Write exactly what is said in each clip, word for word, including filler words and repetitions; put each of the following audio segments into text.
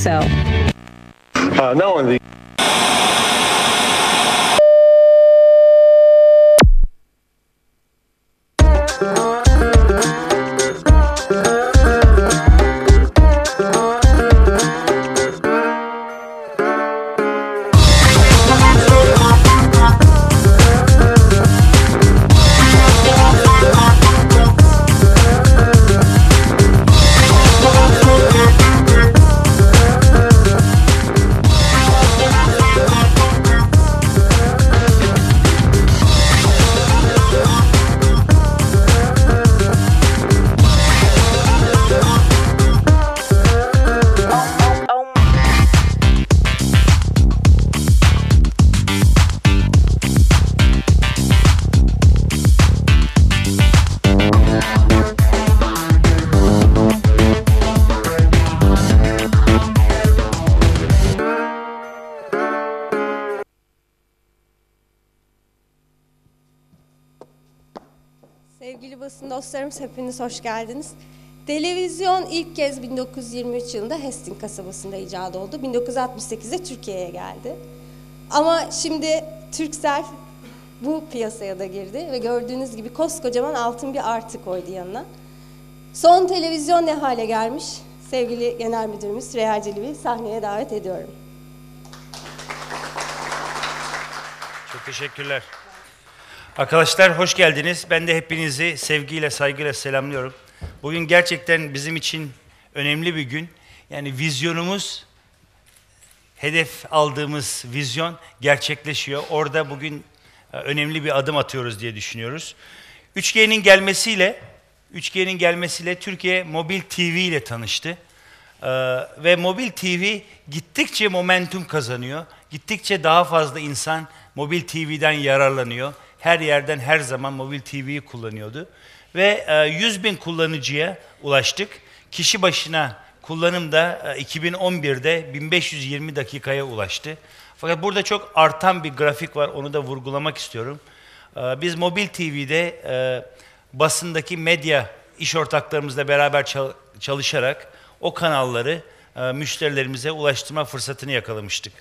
so. Uh, not only the Sevgili basın dostlarımız, hepiniz hoş geldiniz. Televizyon ilk kez bin dokuz yüz yirmi üç yılında Hastings kasabasında icat oldu. bin dokuz yüz altmış sekizde Türkiye'ye geldi. Ama şimdi Turkcell bu piyasaya da girdi ve gördüğünüz gibi koskocaman altın bir artı koydu yanına. Son televizyon ne hale gelmiş? Sevgili Genel Müdürümüz Süreyya Celebi'yi sahneye davet ediyorum. Çok teşekkürler. Arkadaşlar hoş geldiniz. Ben de hepinizi sevgiyle, saygıyla selamlıyorum. Bugün gerçekten bizim için önemli bir gün. Yani vizyonumuz, hedef aldığımız vizyon gerçekleşiyor. Orada bugün önemli bir adım atıyoruz diye düşünüyoruz. üç G'nin gelmesiyle, üç G'nin gelmesiyle Türkiye Mobil T V ile tanıştı. Ee, ve Mobil T V gittikçe momentum kazanıyor. Gittikçe daha fazla insan Mobil T V'den yararlanıyor. Her yerden her zaman Mobil T V'yi kullanıyordu. Ve e, yüz bin kullanıcıya ulaştık. Kişi başına kullanım da e, iki bin on birde bin beş yüz yirmi dakikaya ulaştı. Fakat burada çok artan bir grafik var, onu da vurgulamak istiyorum. E, biz Mobil T V'de e, basındaki medya iş ortaklarımızla beraber çal çalışarak o kanalları e, müşterilerimize ulaştırma fırsatını yakalamıştık.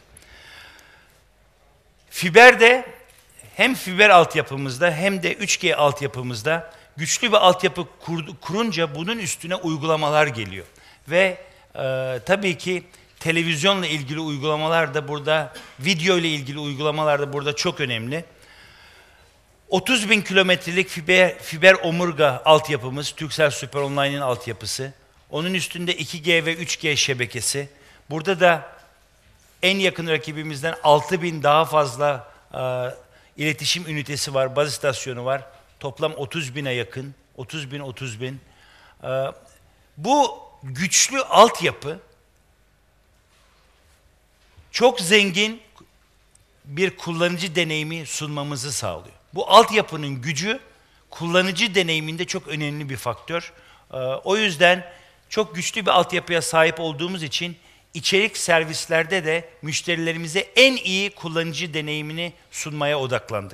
Fiber'de hem fiber altyapımızda hem de üç G altyapımızda güçlü bir altyapı kur, kurunca bunun üstüne uygulamalar geliyor. Ve e, tabii ki televizyonla ilgili uygulamalar da burada, video ile ilgili uygulamalar da burada çok önemli. otuz bin kilometrelik fiber, fiber omurga altyapımız, Turkcell Super Online'in altyapısı. Onun üstünde iki G ve üç G şebekesi. Burada da en yakın rakibimizden altı bin daha fazla e, İletişim ünitesi var, baz istasyonu var. Toplam otuz bine yakın, otuz bin, otuz bin. Ee, bu güçlü altyapı çok zengin bir kullanıcı deneyimi sunmamızı sağlıyor. Bu altyapının gücü kullanıcı deneyiminde çok önemli bir faktör. Ee, o yüzden çok güçlü bir altyapıya sahip olduğumuz için İçerik servislerde de müşterilerimize en iyi kullanıcı deneyimini sunmaya odaklandık.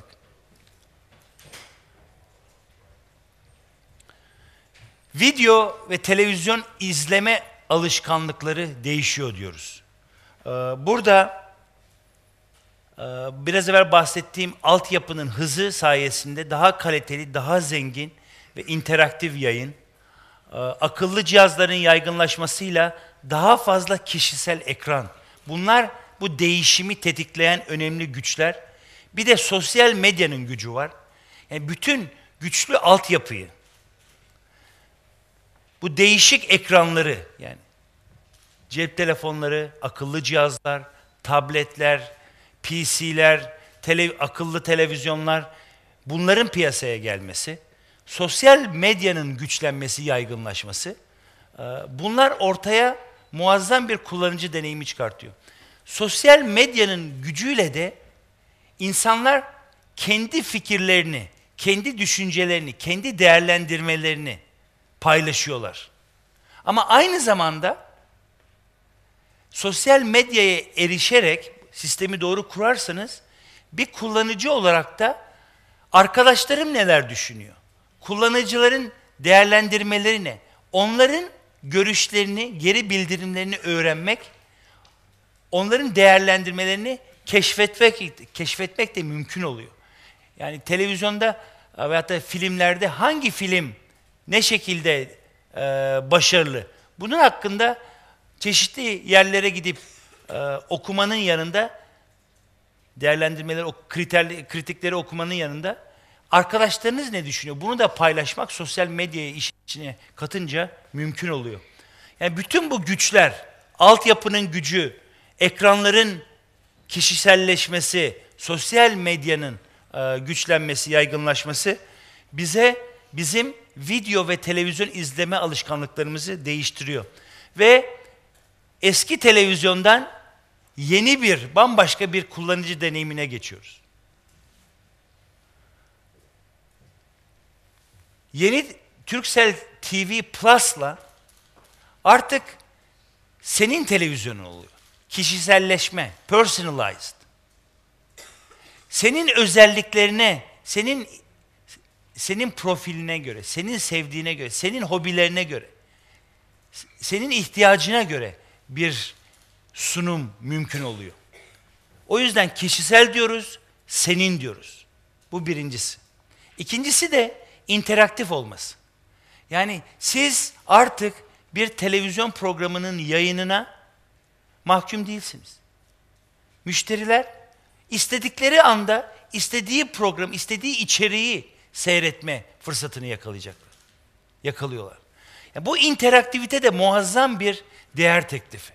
Video ve televizyon izleme alışkanlıkları değişiyor diyoruz. Burada biraz evvel bahsettiğim altyapının hızı sayesinde daha kaliteli, daha zengin ve interaktif yayın, akıllı cihazların yaygınlaşmasıyla daha fazla kişisel ekran. Bunlar bu değişimi tetikleyen önemli güçler. Bir de sosyal medyanın gücü var. Yani bütün güçlü altyapıyı, bu değişik ekranları, yani cep telefonları, akıllı cihazlar, tabletler, P C'ler, tele, akıllı televizyonlar, bunların piyasaya gelmesi, sosyal medyanın güçlenmesi, yaygınlaşması, bunlar ortaya muazzam bir kullanıcı deneyimi çıkartıyor. Sosyal medyanın gücüyle de insanlar kendi fikirlerini, kendi düşüncelerini, kendi değerlendirmelerini paylaşıyorlar. Ama aynı zamanda sosyal medyaya erişerek sistemi doğru kurarsanız bir kullanıcı olarak da arkadaşlarım neler düşünüyor? Kullanıcıların değerlendirmeleri ne? Onların görüşlerini, geri bildirimlerini öğrenmek onların değerlendirmelerini keşfetmek, keşfetmek de mümkün oluyor. Yani televizyonda veyahut da filmlerde hangi film ne şekilde e, başarılı? Bunun hakkında çeşitli yerlere gidip e, okumanın yanında, değerlendirmeleri, o kriterli, kritikleri okumanın yanında arkadaşlarınız ne düşünüyor? Bunu da paylaşmak sosyal medyayı işin içine katınca mümkün oluyor. Yani bütün bu güçler, altyapının gücü, ekranların kişiselleşmesi, sosyal medyanın e, güçlenmesi, yaygınlaşması bize bizim video ve televizyon izleme alışkanlıklarımızı değiştiriyor. Ve eski televizyondan yeni bir, bambaşka bir kullanıcı deneyimine geçiyoruz. Yeni Turkcell T V Plus'la artık senin televizyonun oluyor. Kişiselleşme, personalized. Senin özelliklerine, senin senin profiline göre, senin sevdiğine göre, senin hobilerine göre, senin ihtiyacına göre bir sunum mümkün oluyor. O yüzden kişisel diyoruz, senin diyoruz. Bu birincisi. İkincisi de interaktif olması. Yani siz artık bir televizyon programının yayınına mahkum değilsiniz. Müşteriler istedikleri anda istediği program, istediği içeriği seyretme fırsatını yakalayacaklar. Yakalıyorlar. Yani bu interaktivite de muazzam bir değer teklifi.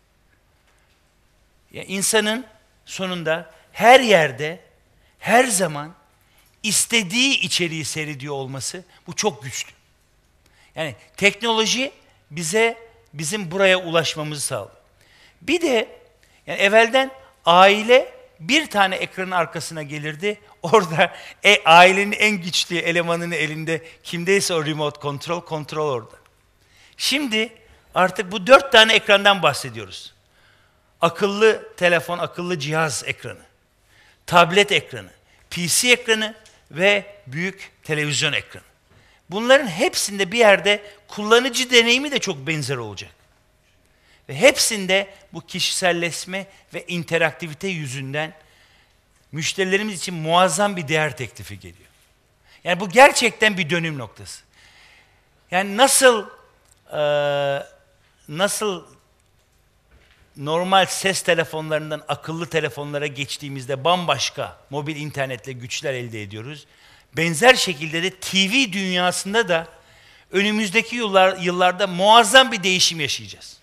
Yani insanın sonunda her yerde, her zaman istediği içeriği seyrediyor olması bu çok güçlü. Yani teknoloji bize bizim buraya ulaşmamızı sağlıyor. Bir de yani evvelden aile bir tane ekranın arkasına gelirdi. Orada e, ailenin en güçlü elemanının elinde kimdeyse o remote control, kontrol orada. Şimdi artık bu dört tane ekrandan bahsediyoruz. Akıllı telefon, akıllı cihaz ekranı, tablet ekranı, P C ekranı ve büyük televizyon ekranı. Bunların hepsinde bir yerde kullanıcı deneyimi de çok benzer olacak. Ve hepsinde bu kişiselleşme ve interaktivite yüzünden müşterilerimiz için muazzam bir değer teklifi geliyor. Yani bu gerçekten bir dönüm noktası. Yani nasıl e, nasıl normal ses telefonlarından akıllı telefonlara geçtiğimizde bambaşka mobil internetle güçler elde ediyoruz. Benzer şekilde de T V dünyasında da önümüzdeki yıllar, yıllarda muazzam bir değişim yaşayacağız.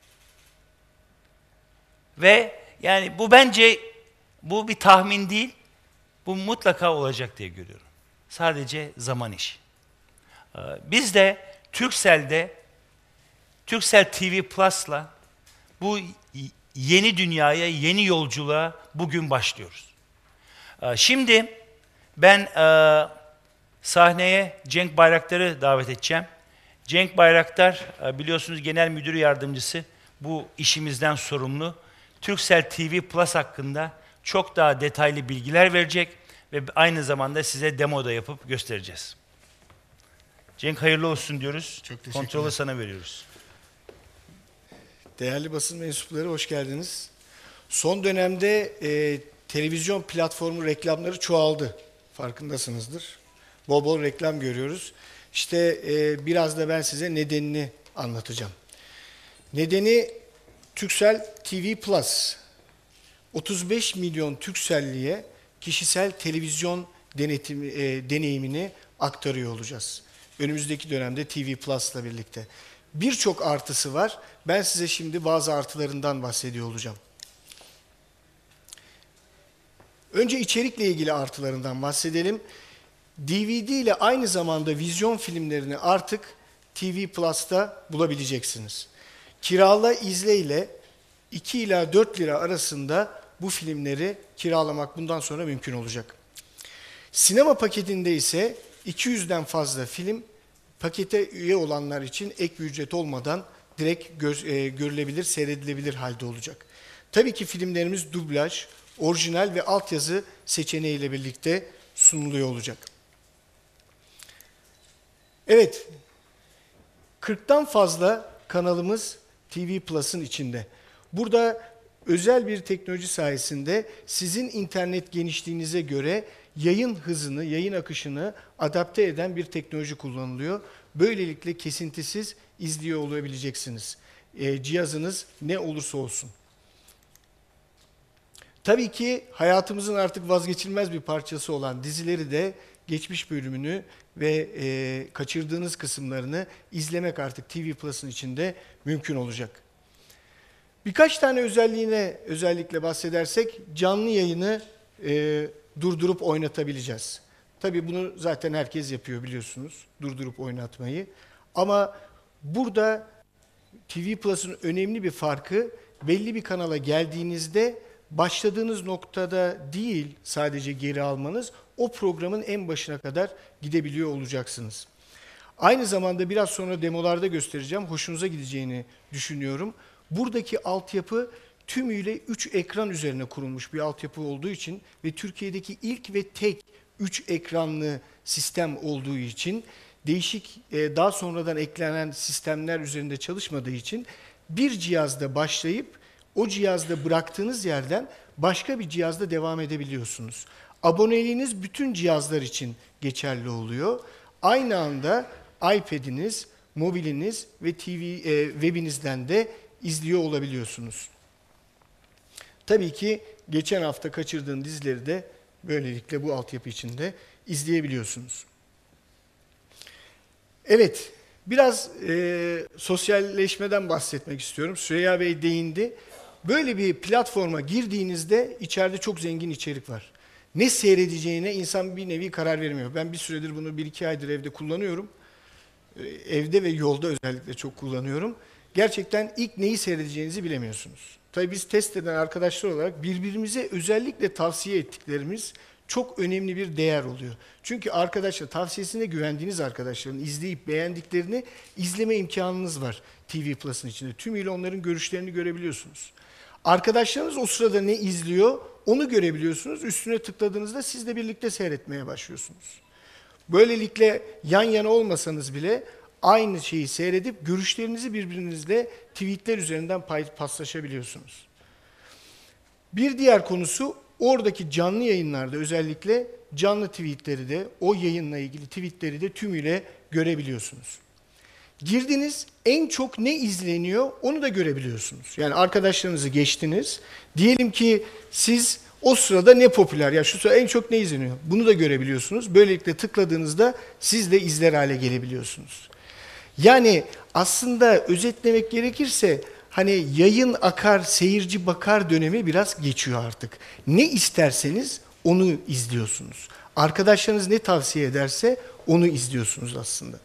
Ve yani bu bence bu bir tahmin değil, bu mutlaka olacak diye görüyorum. Sadece zaman işi. Biz de Turkcell'de, Turkcell T V Plus'la bu yeni dünyaya, yeni yolculuğa bugün başlıyoruz. Şimdi ben sahneye Cenk Bayraktar'ı davet edeceğim. Cenk Bayraktar biliyorsunuz genel müdür yardımcısı, bu işimizden sorumlu. Turkcell T V Plus hakkında çok daha detaylı bilgiler verecek ve aynı zamanda size demo da yapıp göstereceğiz. Cenk hayırlı olsun diyoruz. Çok teşekkürler. Kontrolü sana veriyoruz. Değerli basın mensupları hoş geldiniz. Son dönemde e, televizyon platformu reklamları çoğaldı. Farkındasınızdır. Bol bol reklam görüyoruz. İşte e, biraz da ben size nedenini anlatacağım. Nedeni Turkcell T V Plus. otuz beş milyon Turkcell'liye kişisel televizyon denetimi, e, deneyimini aktarıyor olacağız. Önümüzdeki dönemde T V Plus'la birlikte. Birçok artısı var. Ben size şimdi bazı artılarından bahsediyor olacağım. Önce içerikle ilgili artılarından bahsedelim. D V D ile aynı zamanda vizyon filmlerini artık T V Plus'ta bulabileceksiniz. Kirala izle ile iki ila dört lira arasında bu filmleri kiralamak bundan sonra mümkün olacak. Sinema paketinde ise iki yüzden fazla film pakete üye olanlar için ek bir ücret olmadan direkt göz, e, görülebilir, seyredilebilir halde olacak. Tabii ki filmlerimiz dublaj, orijinal ve altyazı seçeneğiyle birlikte sunuluyor olacak. Evet, kırktan fazla kanalımız T V Plus'ın içinde. Burada özel bir teknoloji sayesinde sizin internet genişliğinize göre yayın hızını, yayın akışını adapte eden bir teknoloji kullanılıyor. Böylelikle kesintisiz izliyor olabileceksiniz. E, cihazınız ne olursa olsun. Tabii ki hayatımızın artık vazgeçilmez bir parçası olan dizileri de geçmiş bölümünü ve e, kaçırdığınız kısımlarını izlemek artık T V Plus'ın içinde mümkün olacak. Birkaç tane özelliğine özellikle bahsedersek canlı yayını e, durdurup oynatabileceğiz. Tabii bunu zaten herkes yapıyor biliyorsunuz, durdurup oynatmayı. Ama burada T V Plus'ın önemli bir farkı, belli bir kanala geldiğinizde başladığınız noktada değil sadece geri almanız, o programın en başına kadar gidebiliyor olacaksınız. Aynı zamanda biraz sonra demolarda göstereceğim, hoşunuza gideceğini düşünüyorum. Buradaki altyapı tümüyle üç ekran üzerine kurulmuş bir altyapı olduğu için ve Türkiye'deki ilk ve tek üç ekranlı sistem olduğu için, değişik daha sonradan eklenen sistemler üzerinde çalışmadığı için bir cihazda başlayıp o cihazda bıraktığınız yerden başka bir cihazda devam edebiliyorsunuz. Aboneliğiniz bütün cihazlar için geçerli oluyor. Aynı anda iPad'iniz, mobiliniz ve T V e, webinizden de izliyor olabiliyorsunuz. Tabii ki geçen hafta kaçırdığın dizileri de böylelikle bu altyapı içinde izleyebiliyorsunuz. Evet, biraz e, sosyalleşmeden bahsetmek istiyorum. Süreyya Bey değindi. Böyle bir platforma girdiğinizde içeride çok zengin içerik var. Ne seyredeceğine insan bir nevi karar vermiyor. Ben bir süredir bunu bir iki aydır evde kullanıyorum. Evde ve yolda özellikle çok kullanıyorum. Gerçekten ilk neyi seyredeceğinizi bilemiyorsunuz. Tabii biz test eden arkadaşlar olarak birbirimize özellikle tavsiye ettiklerimiz çok önemli bir değer oluyor. Çünkü arkadaşlar, tavsiyesine güvendiğiniz arkadaşların izleyip beğendiklerini izleme imkanınız var T V Plus'ın içinde. Tümüyle onların görüşlerini görebiliyorsunuz. Arkadaşlarınız o sırada ne izliyor onu görebiliyorsunuz. Üstüne tıkladığınızda siz de birlikte seyretmeye başlıyorsunuz. Böylelikle yan yana olmasanız bile aynı şeyi seyredip görüşlerinizi birbirinizle tweetler üzerinden paslaşabiliyorsunuz. Bir diğer konusu, oradaki canlı yayınlarda özellikle canlı tweetleri de, o yayınla ilgili tweetleri de tümüyle görebiliyorsunuz. Girdiniz, en çok ne izleniyor onu da görebiliyorsunuz. Yani arkadaşlarınızı geçtiniz. Diyelim ki siz o sırada ne popüler, ya şu sırada en çok ne izleniyor bunu da görebiliyorsunuz. Böylelikle tıkladığınızda siz de izler hale gelebiliyorsunuz. Yani aslında özetlemek gerekirse hani yayın akar, seyirci bakar dönemi biraz geçiyor artık. Ne isterseniz onu izliyorsunuz. Arkadaşlarınız ne tavsiye ederse onu izliyorsunuz aslında.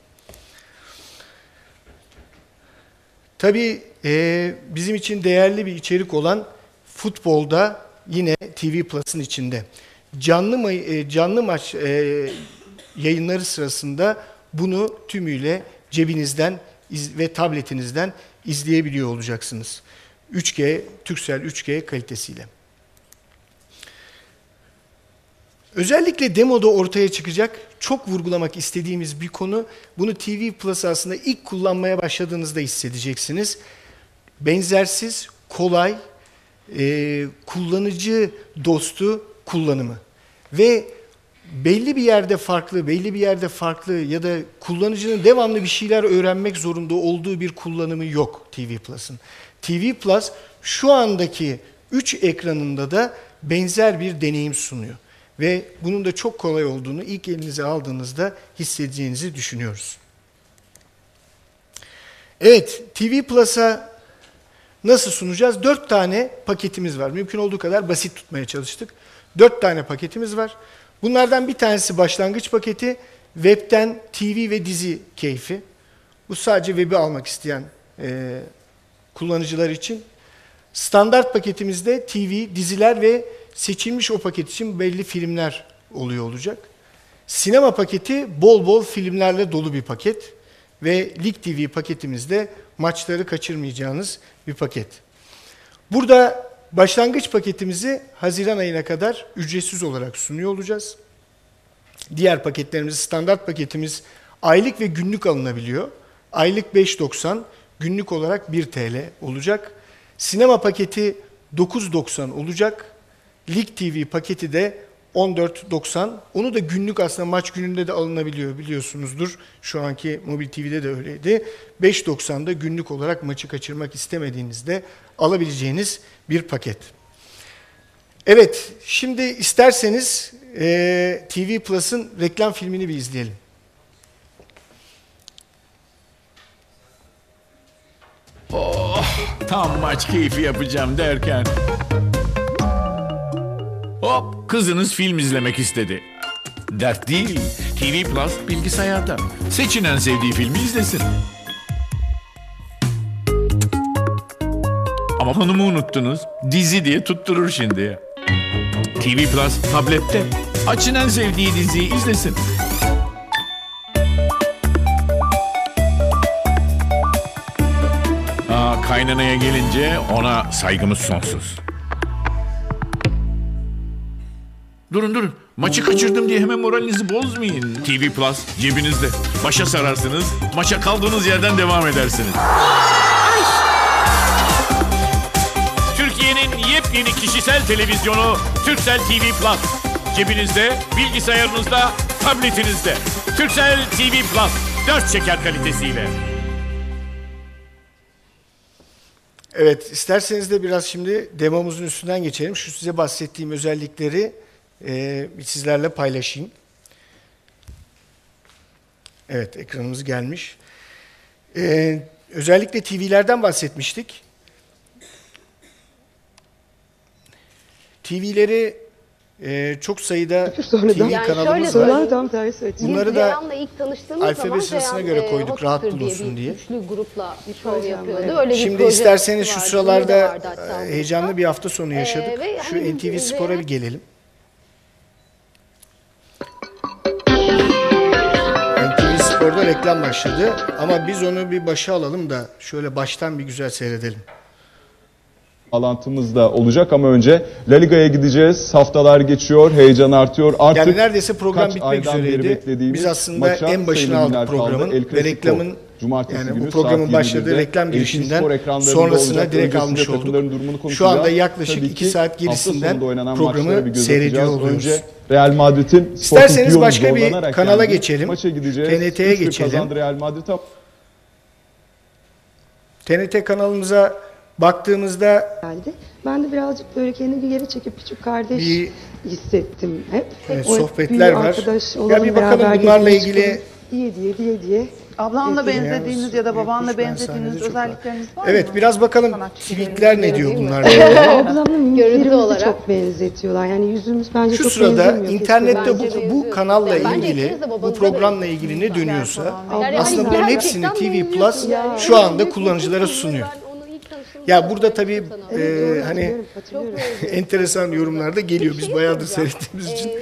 Tabii e, bizim için değerli bir içerik olan futbolda yine T V Plus'ın içinde. Canlı, e, canlı maç e, yayınları sırasında bunu tümüyle cebinizden iz, ve tabletinizden izleyebiliyor olacaksınız. üç G, Turkcell üç G kalitesiyle. Özellikle demoda ortaya çıkacak, çok vurgulamak istediğimiz bir konu, bunu T V Plus aslında ilk kullanmaya başladığınızda hissedeceksiniz. Benzersiz, kolay, e, kullanıcı dostu kullanımı. Ve belli bir yerde farklı, belli bir yerde farklı ya da kullanıcının devamlı bir şeyler öğrenmek zorunda olduğu bir kullanımı yok T V Plus'ın. T V Plus şu andaki üç ekranında da benzer bir deneyim sunuyor. Ve bunun da çok kolay olduğunu ilk elinize aldığınızda hissedeceğinizi düşünüyoruz. Evet, T V Plus'a nasıl sunacağız? Dört tane paketimiz var. Mümkün olduğu kadar basit tutmaya çalıştık. Dört tane paketimiz var. Bunlardan bir tanesi başlangıç paketi. Web'ten T V ve dizi keyfi. Bu sadece web'i almak isteyen e, kullanıcılar için. Standart paketimizde T V, diziler ve seçilmiş o paket için belli filmler oluyor olacak. Sinema paketi bol bol filmlerle dolu bir paket. Ve Lig T V paketimizde maçları kaçırmayacağınız bir paket. Burada başlangıç paketimizi Haziran ayına kadar ücretsiz olarak sunuyor olacağız. Diğer paketlerimiz, standart paketimiz aylık ve günlük alınabiliyor. Aylık beş doksan, günlük olarak bir T L olacak. Sinema paketi dokuz doksan olacak. Lig T V paketi de on dört doksan. Onu da günlük, aslında maç gününde de alınabiliyor, biliyorsunuzdur. Şu anki mobil T V'de de öyleydi. beş doksanda günlük olarak maçı kaçırmak istemediğinizde alabileceğiniz bir paket. Evet, şimdi isterseniz e, T V Plus'ın reklam filmini bir izleyelim. Tam maç keyfi yapacağım derken... Hop, kızınız film izlemek istedi. Dert değil, T V Plus bilgisayarda. Seçin en sevdiği filmi izlesin. Ama hanımı unuttunuz, dizi diye tutturur şimdi. T V Plus tablette. Açın en sevdiği diziyi izlesin. Aa, kaynanaya gelince ona saygımız sonsuz. Durun durun. Maçı kaçırdım diye hemen moralinizi bozmayın. T V Plus cebinizde. Başa sararsınız. Maça kaldığınız yerden devam edersiniz. Türkiye'nin yepyeni kişisel televizyonu Turkcell T V Plus. Cebinizde, bilgisayarınızda, tabletinizde. Turkcell T V Plus. Dört şeker kalitesiyle. Evet, isterseniz de biraz şimdi demomuzun üstünden geçelim. Şu size bahsettiğim özellikleri e, sizlerle paylaşayım. Evet, ekranımız gelmiş. E, özellikle T V'lerden bahsetmiştik. T V'leri e, çok sayıda T V Yani kanalımız şöyle var. söyleyeyim. Tam tersi açık. Bunları Biz da Reyhan'la ilk tanıştığımız alfabe zaman sırasına Reyhan, göre e, koyduk, Hot rahat Future bulunsun bir diye. Üçlü grupla bir şov Program yapıyordu. var. Öyle bir Şimdi projesi isterseniz şu vardı. sıralarda Benim de vardı hatta e, o heyecanlı grupta. bir hafta sonu yaşadık. Ee, ve Şu hani N T V biz Spor'a Reyhan- bir gelelim. N T V Spor'da reklam başladı ama biz onu bir başa alalım da şöyle baştan bir güzel seyredelim. Bağlantımız da olacak ama önce La Liga'ya gideceğiz. Haftalar geçiyor, heyecan artıyor. Artık Yani neredeyse program kaç bitmek aydan beri üzereydi. beklediğimiz Biz aslında maça en başına sayılı günler aldık programın kaldı. El ve Clasico, reklamın, Cumartesi yani günü bu programın saat başladığı yirmide reklam N T V girişinden Spor ekranlarında sonrasına olacak. direkt Öncesinde almış takımların olduk. durumunu Şu konuşacağız. anda yaklaşık Tabii iki ki saat hafta gerisinden sonunda oynanan maçlara programı bir göz seyrediyor atacağız. oluyoruz. Önce Real Madrid'in İsterseniz Sporting başka Lyon'u bir zorlanarak kanala yendiği geçelim. Maça gideceğiz. T N T'ye üç bir geçelim. kazandı Real Madrid. T N T kanalımıza baktığımızda geldi. Ben de birazcık böyle kendimi geri çekip küçük kardeş Bir- hissettim hep. Evet, O hep sohbetler bir var. arkadaş Ya olalım, bir bakalım beraber bunlarla gezmeye ilgili- çıkalım diye diye diye diye. Ablanla Kesinlikle. benzediğiniz ya da babanla Büyük kuş, ben benzediğiniz sahnede çok özellikleriniz var mı? evet biraz bakalım Sanatçı tweetler ne değil diyor mi? bunlarla. Ablamla Görüntü mimiklerimizi olarak. çok benzetiyorlar. Yani yüzümüz bence Şu çok sırada benzemiyor. internette Bence bu, bu benziyor. kanalla Bence ilgili, ikiniz de bu babanıza programla benziyorsunuz. ilgili ne dönüyorsa Yani aslında hani bunların gerçekten hepsini T V Plus benziyorsun yani. şu anda Evet, kullanıcılara çok sunuyor. Ben onu ilk tanıştığımda Ya burada tabii sana. e, Doğru, hani hatırlıyorum, hatırlıyorum. enteresan yorumlar da geliyor biz bayağıdır seyrettiğimiz için.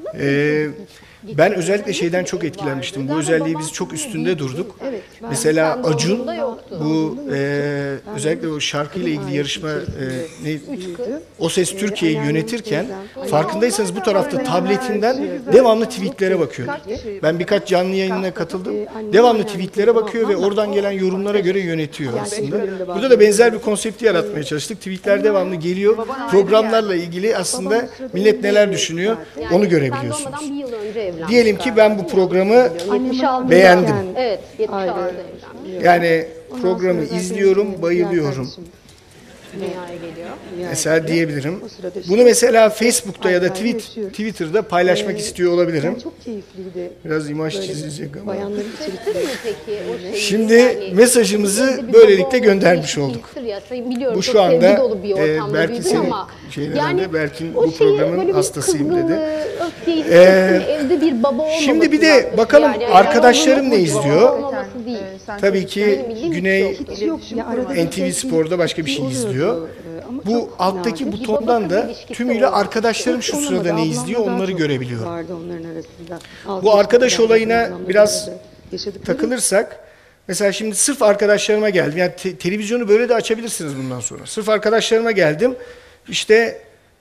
E, ben özellikle şeyden çok etkilenmiştim. Bu özelliği biz çok üstünde durduk. Evet, ben- Mesela Ben Acun doğduğumda yoktu. bu e, özellikle o şarkıyla ilgili yarışma e, ne, büyüdü. O Ses Türkiye'yi anneannem, yönetiken teyzem. farkındaysanız bu tarafta tabletinden devamlı tweetlere bakıyor. Ben birkaç canlı yayınına katıldım. Devamlı tweetlere bakıyor ve oradan gelen yorumlara göre yönetiyor aslında. Burada da benzer bir konsepti yaratmaya çalıştık. Tweetler devamlı geliyor. Programlarla ilgili aslında millet neler düşünüyor Yani onu sen görebiliyorsunuz. doğmadan bir yıl önce evlenmiş Diyelim ki ben bu programı yetmiş altıda beğendim. Evet, yetmiş Ayrı. altıda evlenmiş. Yani Ondan programı sonra zaten izliyorum, diğer bayılıyorum. kardeşim Dünyaya geliyor. dünyaya Mesela geldi. diyebilirim. O sırada işte Bunu mesela Facebook'ta ya da Aynen, tweet, yaşıyoruz. Twitter'da paylaşmak Ee, istiyor olabilirim. Yani çok keyifliydi. Biraz imaj Böyle çizilecek ama. Bayanların Hissettin içerikleri. mi peki o şeyi? Şimdi Yani mesajımızı evde bir böylelikle baba olması göndermiş bir olduk. histir Ya. Sen biliyorum Bu çok şu anda sevgi dolu bir e, ortamda Berk'in büyüdün senin ama şeylerinden de Berk'in o bu şeyi programın böyle bir hastasıyım dedi. kızgınlığı, öfkeyi Ee, hissettin mi? Evde bir baba olmaması şimdi bir de lazım bakalım yani. arkadaşlarım Yani ne onun izliyor? baba olmaması değil. Ee, sen Tabii çok- ki Benim bildiğim Güney hiç Hiç yok. Ya arada N T V bir Spor'da başka bir şey oluyordu, izliyor. e, ama Bu çok alttaki nadir. butondan da ilişkisi tümüyle oldu. arkadaşlarım şu Olamadı. sırada ne Ablamla izliyor daha onları çok görebiliyorum. vardı onların arasında. Altı Bu yaşında arkadaş beraber olayına ablamla biraz beraber yaşadıkları takılırsak mesela şimdi sırf arkadaşlarıma geldim. Yani te- televizyonu böyle de açabilirsiniz bundan sonra. Sırf arkadaşlarıma geldim. İşte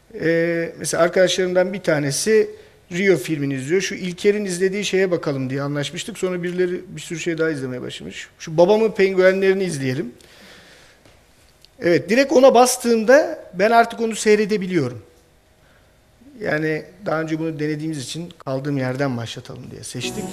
e, mesela arkadaşlarımdan bir tanesi Rio filmini izliyor. Şu İlker'in izlediği şeye bakalım diye anlaşmıştık. Sonra birileri bir sürü şey daha izlemeye başlamış. Şu babamın penguenlerini izleyelim. Evet, direkt ona bastığımda ben artık onu seyredebiliyorum. Yani daha önce bunu denediğimiz için kaldığım yerden başlatalım diye seçtik.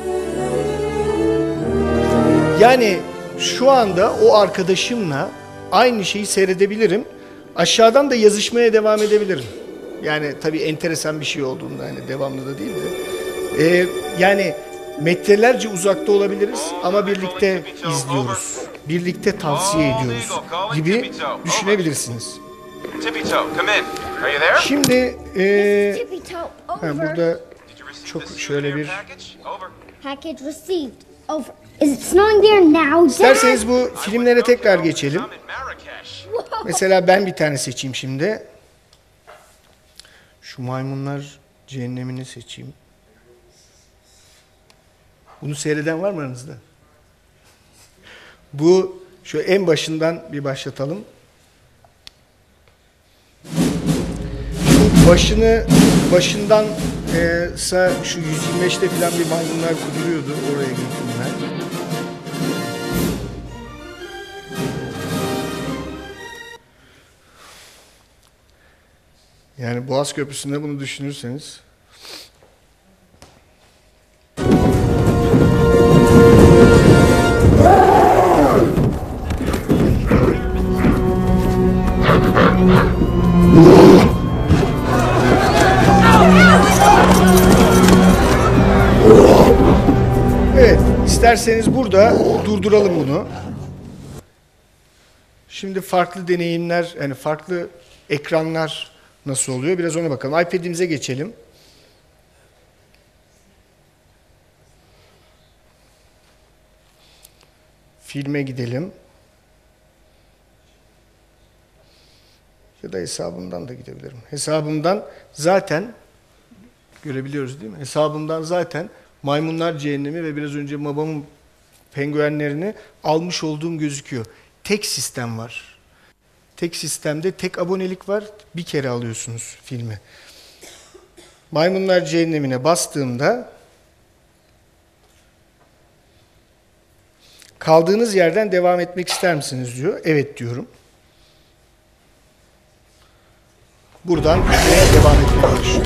Yani şu anda o arkadaşımla aynı şeyi seyredebilirim. Aşağıdan da yazışmaya devam edebilirim. Yani tabii enteresan bir şey olduğunda hani devamlı da değil de. Ee, yani metrelerce uzakta olabiliriz ama birlikte izliyoruz. Birlikte tavsiye ediyoruz gibi düşünebilirsiniz. Şimdi e, ha, burada çok şöyle bir Package received. Over. Is it snowing there now, Dad? İsterseniz bu filmlere tekrar geçelim. Mesela ben bir tane seçeyim şimdi. Şu maymunlar cehennemini seçeyim. Bunu seyreden var mı aranızda? Bu şu en başından bir başlatalım. Şu başını başından e, sa şu yüz yirmi beşte falan bir maymunlar kuduruyordu oraya gittiğimler. Yani Boğaz Köprüsü'nde bunu düşünürseniz. Evet, isterseniz burada durduralım bunu. Şimdi farklı deneyimler, yani farklı ekranlar nasıl oluyor? Biraz ona bakalım. iPad'imize geçelim. Filme gidelim. Ya da hesabımdan da gidebilirim. Hesabımdan zaten görebiliyoruz değil mi? Hesabımdan zaten Maymunlar Cehennemi ve biraz önce babamın penguenlerini almış olduğum gözüküyor. Tek sistem var. Tek sistemde tek abonelik var. Bir kere alıyorsunuz filmi. Maymunlar Cehennemi'ne bastığımda kaldığınız yerden devam etmek ister misiniz diyor. Evet diyorum. Buradan devam etmeye başlıyor.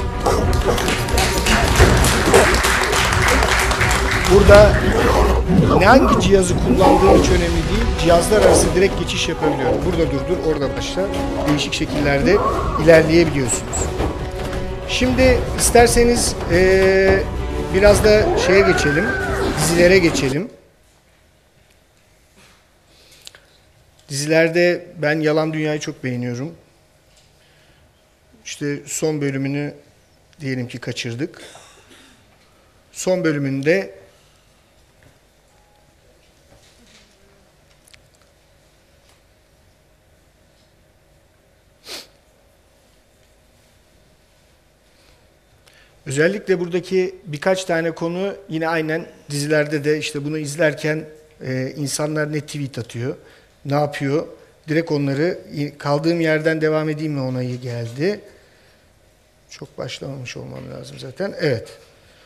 Burada hangi cihazı kullandığım hiç önemli değil. Cihazlar arası direkt geçiş yapabiliyorum. Burada durdur, orada başla. Değişik şekillerde ilerleyebiliyorsunuz. Şimdi isterseniz ee, biraz da şeye geçelim. Dizilere geçelim. Dizilerde ben Yalan Dünya'yı çok beğeniyorum. İşte son bölümünü diyelim ki kaçırdık. Son bölümünde özellikle buradaki birkaç tane konu yine aynen dizilerde de işte bunu izlerken e, insanlar ne tweet atıyor, ne yapıyor? Direkt onları kaldığım yerden devam edeyim mi onayı geldi. Çok başlamamış olmam lazım zaten. Evet.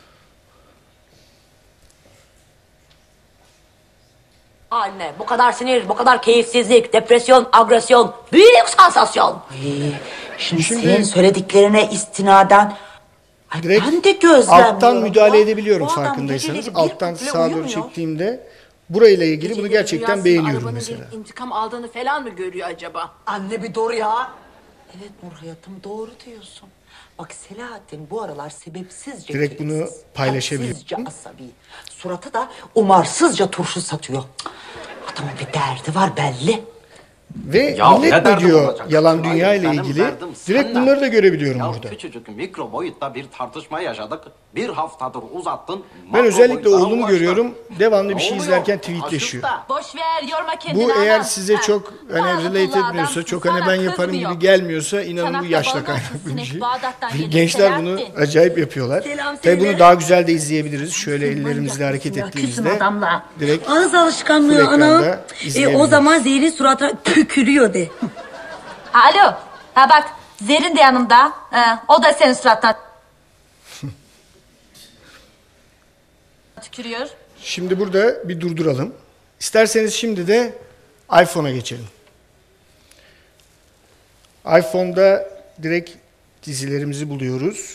Anne bu kadar sinir, bu kadar keyifsizlik, depresyon, agresyon, büyük sansasyon. Ay, şimdi, Şimdi- senin söylediklerine istinaden ay, Direkt ben de gözlemliyorum. alttan müdahale ya. edebiliyorum Bu adam farkındaysanız. geceleri bir Alttan kuple sağa doğru uyumuyor. çektiğimde burayla ilgili bunu Geceleri gerçekten rüyasında beğeniyorum arabanın mesela. gelip intikam aldığını falan mı görüyor acaba? Anne bir dur ya. Evet Nur hayatım doğru diyorsun. Bak Selahattin bu aralar sebepsizce Direkt bunu keyifsiz, paylaşabiliyorum. hadsizce asabi. Surata da umarsızca turşu satıyor. Adamın bir derdi var belli. Ve Ya millet ne ne derdim diyor olacak? yalan Hayır, dünya ile benim ilgili? derdim Direkt senle. bunları da görebiliyorum Ya burada. küçücük mikro boyutta bir tartışma yaşadık. Bir haftadır uzattın. Ben makro özellikle boyutlara oğlumu ulaştın. görüyorum. Devamlı bir Ne şey oluyor? izlerken tweetleşiyor. Aşık da. Boş ver, yorma kendini Bu eğer anam. size Ha, çok hani bazı relate akıllı etmiyorsa, adamsın, çok hani sana ben yaparım kızmıyor. gibi gelmiyorsa inanın bu Çanakta yaşla balon kaynaklı bir sinek şey. Bağdat'tan gelir, Gençler bunu Selahattin. acayip yapıyorlar. Selam Tabii bunu söyle. daha güzel de izleyebiliriz. Şöyle ellerimizle hareket Ya, küsüm ettiğimizde adamla. direkt Ağız full alışkanlığı ana. ekranda E, izleyebiliriz. o zaman zehri surata tükürüyor de. Alo, ha bak Zerrin de yanımda. Ha, o da senin suratına tükürüyor. Şimdi burada bir durduralım. İsterseniz şimdi de iPhone'a geçelim. iPhone'da direkt dizilerimizi buluyoruz.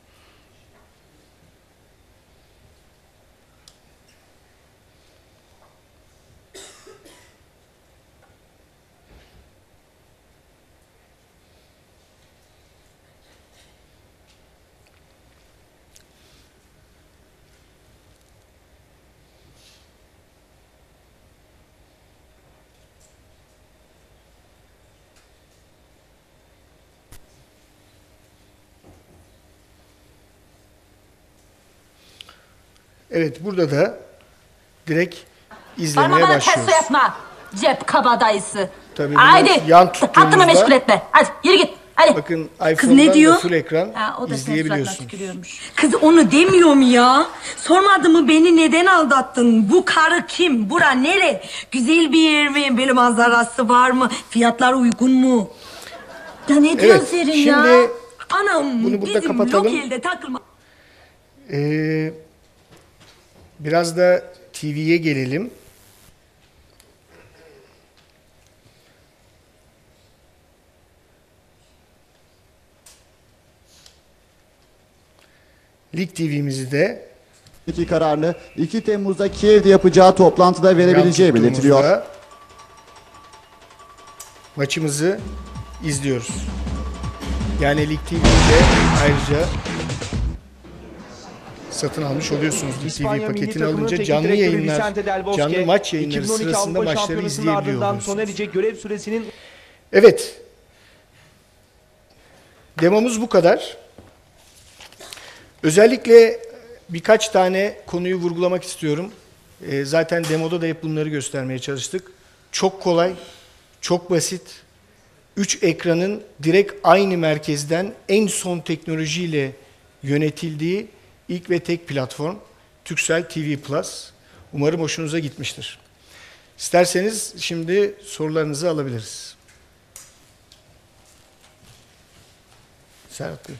Evet, burada da direkt izlemeye Parmağına başlıyoruz. ters yapma. Cep kabadayısı. Tabii Haydi. yan tuttuğumuzda, Hattını meşgul etme. Hadi yürü git. Hadi. bakın Kız iPhone'dan ne diyor? da full ekran Ha, o da izleyebiliyorsunuz. Kız onu demiyorum ya. Sormadı mı beni neden aldattın? Bu karı kim? Bura nere? Güzel bir yer mi? Böyle manzarası var mı? Fiyatlar uygun mu? Ya ne diyor Evet, Zerrin şimdi ya? Anam bunu burada bizim kapatalım. lokelde takılma. Ee, biraz da T V'ye gelelim. Lig T V'mizi de İki kararını iki Temmuz'da Kiev'de yapacağı toplantıda verebileceği yan belirtiliyor. tuttuğumuzda maçımızı izliyoruz. Yani Lig T V'de ayrıca satın almış oluyorsunuz. Lig T V İspanya milli paketini takımının alınca teknik canlı direktörü yayınlar, Vicente Del Bosque, canlı maç yayınları iki bin on iki sırasında Avrupa maçları Şampiyonası'nın ardından izleyebiliyorsunuz. sona erecek görev süresinin Evet. Demomuz bu kadar. Özellikle birkaç tane konuyu vurgulamak istiyorum. E, zaten demoda da hep bunları göstermeye çalıştık. Çok kolay, çok basit. Üç ekranın direkt aynı merkezden en son teknolojiyle yönetildiği ilk ve tek platform Turkcell T V Plus. Umarım hoşunuza gitmiştir. İsterseniz şimdi sorularınızı alabiliriz. Serhat Bey.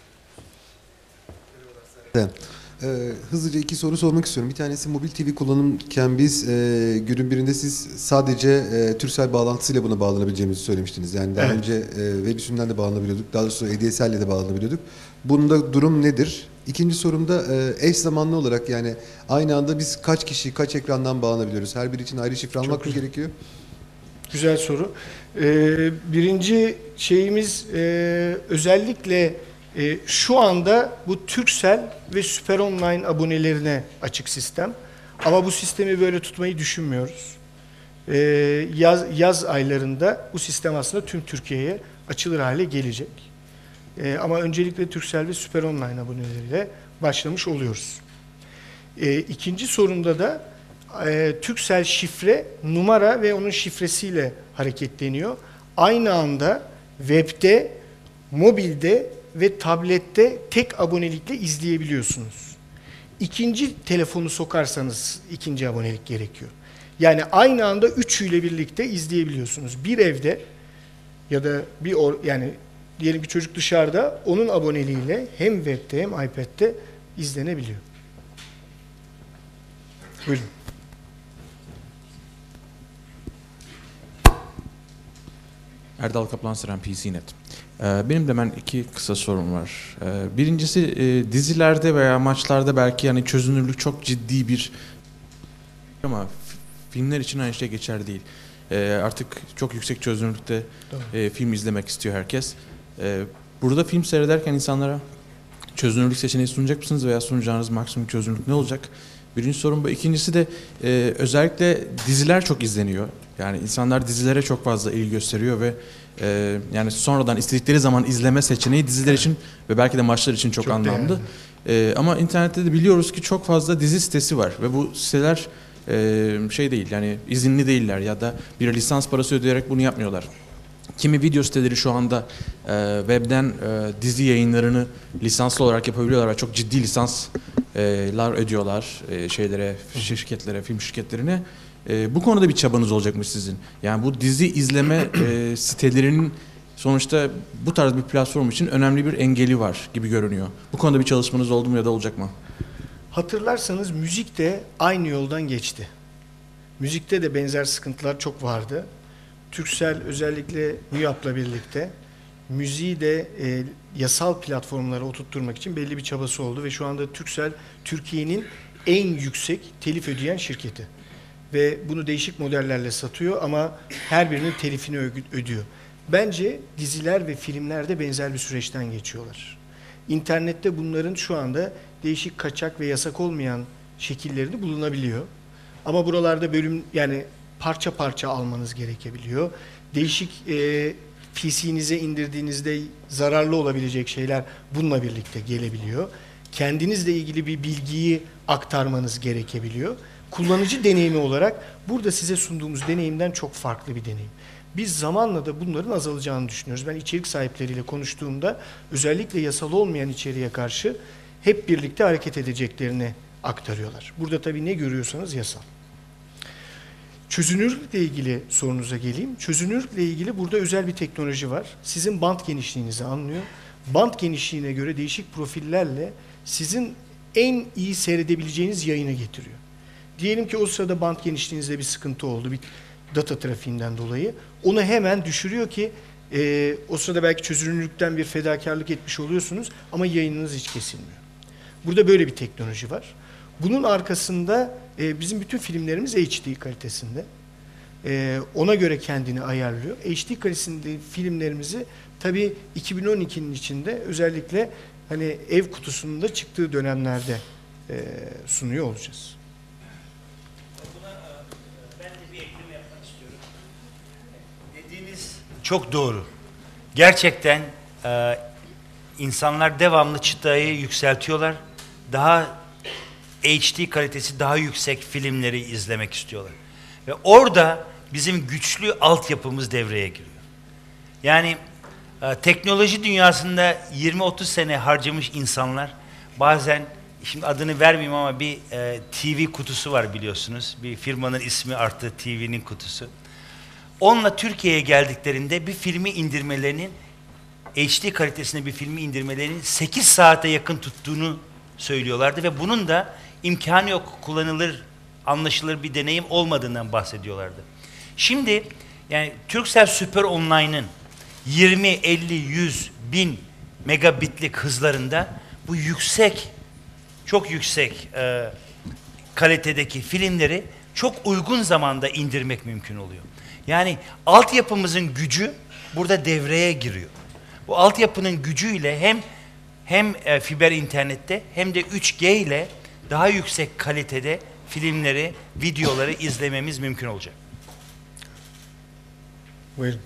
Ee, hızlıca iki soru sormak istiyorum. Bir tanesi mobil T V kullanırken biz e, günün birinde siz sadece e, Turkcell bağlantısıyla buna bağlanabileceğimizi söylemiştiniz. Yani daha Evet. önce e, web üstünden de bağlanabiliyorduk. Daha doğrusu A D S L ile de bağlanabiliyorduk. Bunda durum nedir? İkinci sorumda e, eş zamanlı olarak yani aynı anda biz kaç kişi kaç ekrandan bağlanabiliyoruz? Her biri için ayrı şifre almak mı gerekiyor? Güzel soru. Ee, birinci şeyimiz e, özellikle e, şu anda bu Turkcell ve Süper Online abonelerine açık sistem. Ama bu sistemi böyle tutmayı düşünmüyoruz. Ee, yaz, yaz aylarında bu sistem aslında tüm Türkiye'ye açılır hale gelecek. Ee, ama öncelikle Turkcell ve Süper Online aboneleriyle başlamış oluyoruz. Ee, ikinci sorumda da e, Turkcell şifre, numara ve onun şifresiyle hareketleniyor. Aynı anda webde, mobilde ve tablette tek abonelikle izleyebiliyorsunuz. İkinci telefonu sokarsanız ikinci abonelik gerekiyor. Yani aynı anda üçüyle birlikte izleyebiliyorsunuz. Bir evde ya da bir or, yani diyelim ki çocuk dışarıda, onun aboneliğiyle hem webde hem iPad'de izlenebiliyor. Buyurun. Erdal Kaplan Sıran P C Net. Benim de hemen iki kısa sorum var. Birincisi dizilerde veya maçlarda belki yani çözünürlük çok ciddi bir ama filmler için aynı şey geçerli değil. Artık çok yüksek çözünürlükte Doğru. film izlemek istiyor herkes. Burada film seyrederken insanlara çözünürlük seçeneği sunacak mısınız veya sunacağınız maksimum çözünürlük ne olacak? Birinci sorun bu. İkincisi de e, özellikle diziler çok izleniyor. Yani insanlar dizilere çok fazla ilgi gösteriyor ve e, yani sonradan istedikleri zaman izleme seçeneği diziler evet. için ve belki de maçlar için çok, çok anlamlı. E, ama internette de biliyoruz ki çok fazla dizi sitesi var ve bu siteler e, şey değil yani izinli değiller ya da bir lisans parası ödeyerek bunu yapmıyorlar. Kimi video siteleri şu anda e, webden e, dizi yayınlarını lisanslı olarak yapabiliyorlar ve çok ciddi lisanslar ödüyorlar e, şeylere, şirketlere, film şirketlerine. E, bu konuda bir çabanız olacakmış sizin. Yani bu dizi izleme e, sitelerinin sonuçta bu tarz bir platform için önemli bir engeli var gibi görünüyor. Bu konuda bir çalışmanız oldu mu ya da olacak mı? Hatırlarsanız müzik de aynı yoldan geçti. Müzikte de benzer sıkıntılar çok vardı. Turkcell özellikle MÜYAP'la birlikte müziği de e, yasal platformlara oturtturmak için belli bir çabası oldu ve şu anda Turkcell Türkiye'nin en yüksek telif ödeyen şirketi. Ve bunu değişik modellerle satıyor ama her birinin telifini ödüyor. Bence diziler ve filmler de benzer bir süreçten geçiyorlar. İnternette bunların şu anda değişik kaçak ve yasak olmayan şekilleri bulunabiliyor. Ama buralarda bölüm yani parça parça almanız gerekebiliyor. Değişik e, P C'nize indirdiğinizde zararlı olabilecek şeyler bununla birlikte gelebiliyor. Kendinizle ilgili bir bilgiyi aktarmanız gerekebiliyor. Kullanıcı deneyimi olarak burada size sunduğumuz deneyimden çok farklı bir deneyim. Biz zamanla da bunların azalacağını düşünüyoruz. Ben içerik sahipleriyle konuştuğumda özellikle yasal olmayan içeriğe karşı hep birlikte hareket edeceklerini aktarıyorlar. Burada tabii ne görüyorsanız yasal. Çözünürlükle ilgili sorunuza geleyim. Çözünürlükle ilgili burada özel bir teknoloji var. Sizin bant genişliğinizi anlıyor. Bant genişliğine göre değişik profillerle sizin en iyi seyredebileceğiniz yayına getiriyor. Diyelim ki o sırada bant genişliğinizde bir sıkıntı oldu, bir data trafiğinden dolayı. Onu hemen düşürüyor ki e, o sırada belki çözünürlükten bir fedakarlık etmiş oluyorsunuz ama yayınınız hiç kesilmiyor. Burada böyle bir teknoloji var. Bunun arkasında e, bizim bütün filmlerimiz H D kalitesinde. E, ona göre kendini ayarlıyor. H D kalitesinde filmlerimizi tabii iki bin on ikinin içinde özellikle hani ev kutusunun da çıktığı dönemlerde e, sunuyor olacağız. Buna ben de bir ekleme yapmak istiyorum. Dediğiniz çok doğru. Gerçekten e, insanlar devamlı çıtayı yükseltiyorlar. Daha H D kalitesi daha yüksek filmleri izlemek istiyorlar. Ve orada bizim güçlü altyapımız devreye giriyor. Yani e, teknoloji dünyasında yirmi otuz sene harcamış insanlar bazen, şimdi adını vermeyeyim ama bir e, T V kutusu var biliyorsunuz. Bir firmanın ismi arttı, T V'nin kutusu. Onunla Türkiye'ye geldiklerinde bir filmi indirmelerinin, H D kalitesinde bir filmi indirmelerinin sekiz saate yakın tuttuğunu söylüyorlardı ve bunun da imkanı yok, kullanılır, anlaşılır bir deneyim olmadığından bahsediyorlardı. Şimdi yani Turkcell Super Online'ın yirmi, elli, yüz, bin megabitlik hızlarında bu yüksek, çok yüksek e, kalitedeki filmleri çok uygun zamanda indirmek mümkün oluyor. Yani altyapımızın gücü burada devreye giriyor. Bu altyapının gücüyle hem hem e, fiber internette hem de üç G ile daha yüksek kalitede filmleri, videoları izlememiz mümkün olacak. Buyurun.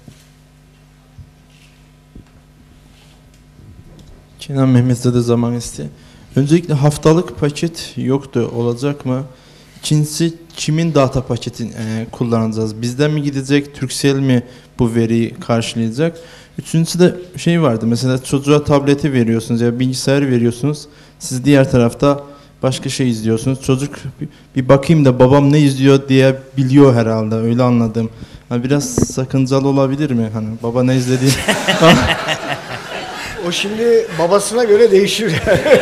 Kenan Mehmet'te de zaman isteği. Öncelikle haftalık paket yoktu, olacak mı? İkincisi kimin data paketini e, kullanacağız? Bizden mi gidecek, Turkcell mi bu veriyi karşılayacak? Üçüncüsü de şey vardı, mesela çocuğa tableti veriyorsunuz ya bilgisayar veriyorsunuz. Siz diğer tarafta başka şey izliyorsunuz. Çocuk bir bakayım da babam ne izliyor diye biliyor herhalde, öyle anladım. Yani biraz sakıncalı olabilir mi? Hani baba ne izlediği... O şimdi babasına göre değişir.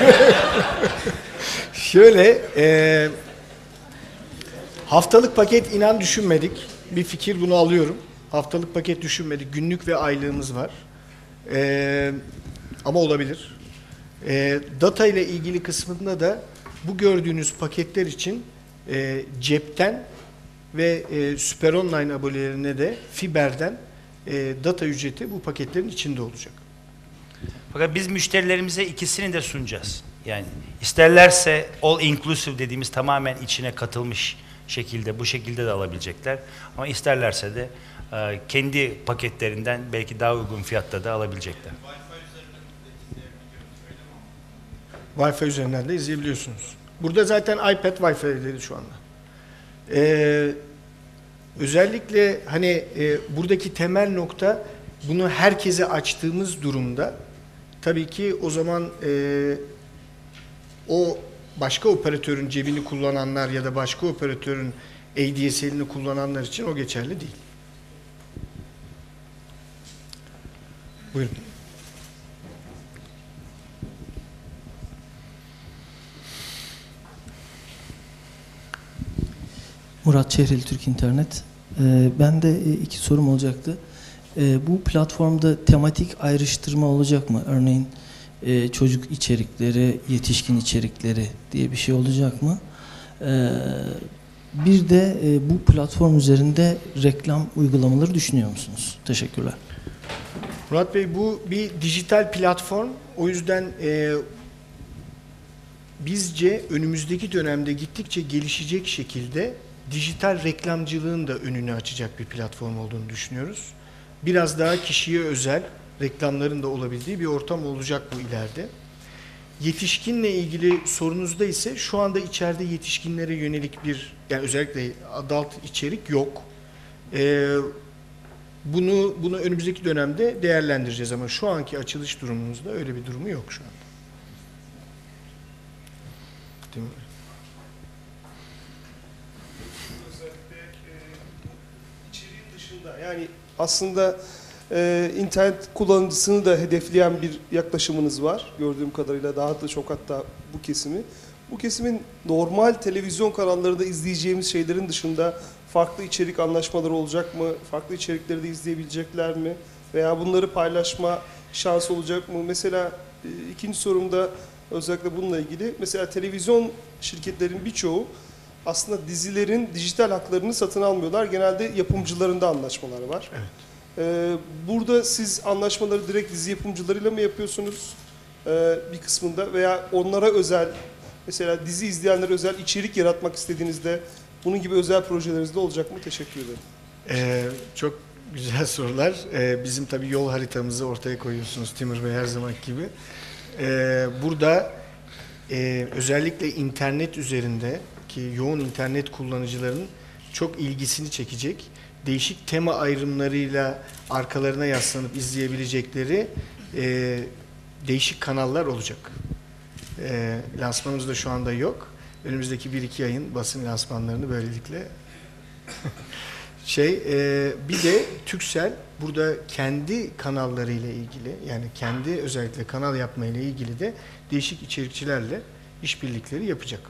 Şöyle, e, haftalık paket inan düşünmedik. Bir fikir, bunu alıyorum. Haftalık paket düşünmedik. Günlük ve aylığımız var. E, ama olabilir. E, data ile ilgili kısmında da bu gördüğünüz paketler için e, cepten ve e, Super Online abonelerine de fiberden e, data ücreti bu paketlerin içinde olacak. Fakat biz müşterilerimize ikisini de sunacağız. Yani isterlerse all inclusive dediğimiz tamamen içine katılmış şekilde, bu şekilde de alabilecekler. Ama isterlerse de e, kendi paketlerinden belki daha uygun fiyatta da alabilecekler. Wi-Fi üzerinden de izleyebiliyorsunuz. Burada zaten iPad Wi-Fi'leri şu anda. Ee, özellikle hani e, buradaki temel nokta, bunu herkese açtığımız durumda tabii ki o zaman e, o başka operatörün cebini kullananlar ya da başka operatörün A D S L'ini kullananlar için o geçerli değil. Buyurun. Murat Çehreli, Türk İnternet. Ee, ben de iki sorum olacaktı. E, bu platformda tematik ayrıştırma olacak mı? Örneğin e, çocuk içerikleri, yetişkin içerikleri diye bir şey olacak mı? E, bir de e, bu platform üzerinde reklam uygulamaları düşünüyor musunuz? Teşekkürler. Murat Bey, bu bir dijital platform. O yüzden e, bizce önümüzdeki dönemde gittikçe gelişecek şekilde dijital reklamcılığın da önünü açacak bir platform olduğunu düşünüyoruz. Biraz daha kişiye özel reklamların da olabildiği bir ortam olacak bu ileride. Yetişkinle ilgili sorunuzda ise şu anda içeride yetişkinlere yönelik bir, yani özellikle adult içerik yok. Ee, bunu bunu önümüzdeki dönemde değerlendireceğiz ama şu anki açılış durumumuzda öyle bir durumu yok şu anda. Değil mi? Yani aslında e, internet kullanıcısını da hedefleyen bir yaklaşımınız var. Gördüğüm kadarıyla daha da çok, hatta bu kesimi. Bu kesimin normal televizyon kanallarında izleyeceğimiz şeylerin dışında farklı içerik anlaşmaları olacak mı? Farklı içerikleri de izleyebilecekler mi? Veya bunları paylaşma şansı olacak mı? Mesela e, ikinci sorumda özellikle bununla ilgili. Mesela televizyon şirketlerin birçoğu aslında dizilerin dijital haklarını satın almıyorlar. Genelde yapımcılarında anlaşmalar var. Evet. Ee, burada siz anlaşmaları direkt dizi yapımcılarıyla mı yapıyorsunuz? Ee, bir kısmında veya onlara özel, mesela dizi izleyenlere özel içerik yaratmak istediğinizde bunun gibi özel projelerinizde olacak mı? Teşekkür ederim. Ee, çok güzel sorular. Ee, bizim tabii yol haritamızı ortaya koyuyorsunuz Timur Bey, her zaman gibi. Ee, burada e, özellikle internet üzerinde ki yoğun internet kullanıcılarının çok ilgisini çekecek, değişik tema ayrımlarıyla arkalarına yaslanıp izleyebilecekleri e, değişik kanallar olacak. E, lansmanımız da şu anda yok. Önümüzdeki bir iki ayın basın lansmanlarını böylelikle şey e, bir de Turkcell burada kendi kanallarıyla ilgili, yani kendi özellikle kanal yapma ile ilgili de değişik içerikçilerle işbirlikleri yapacak.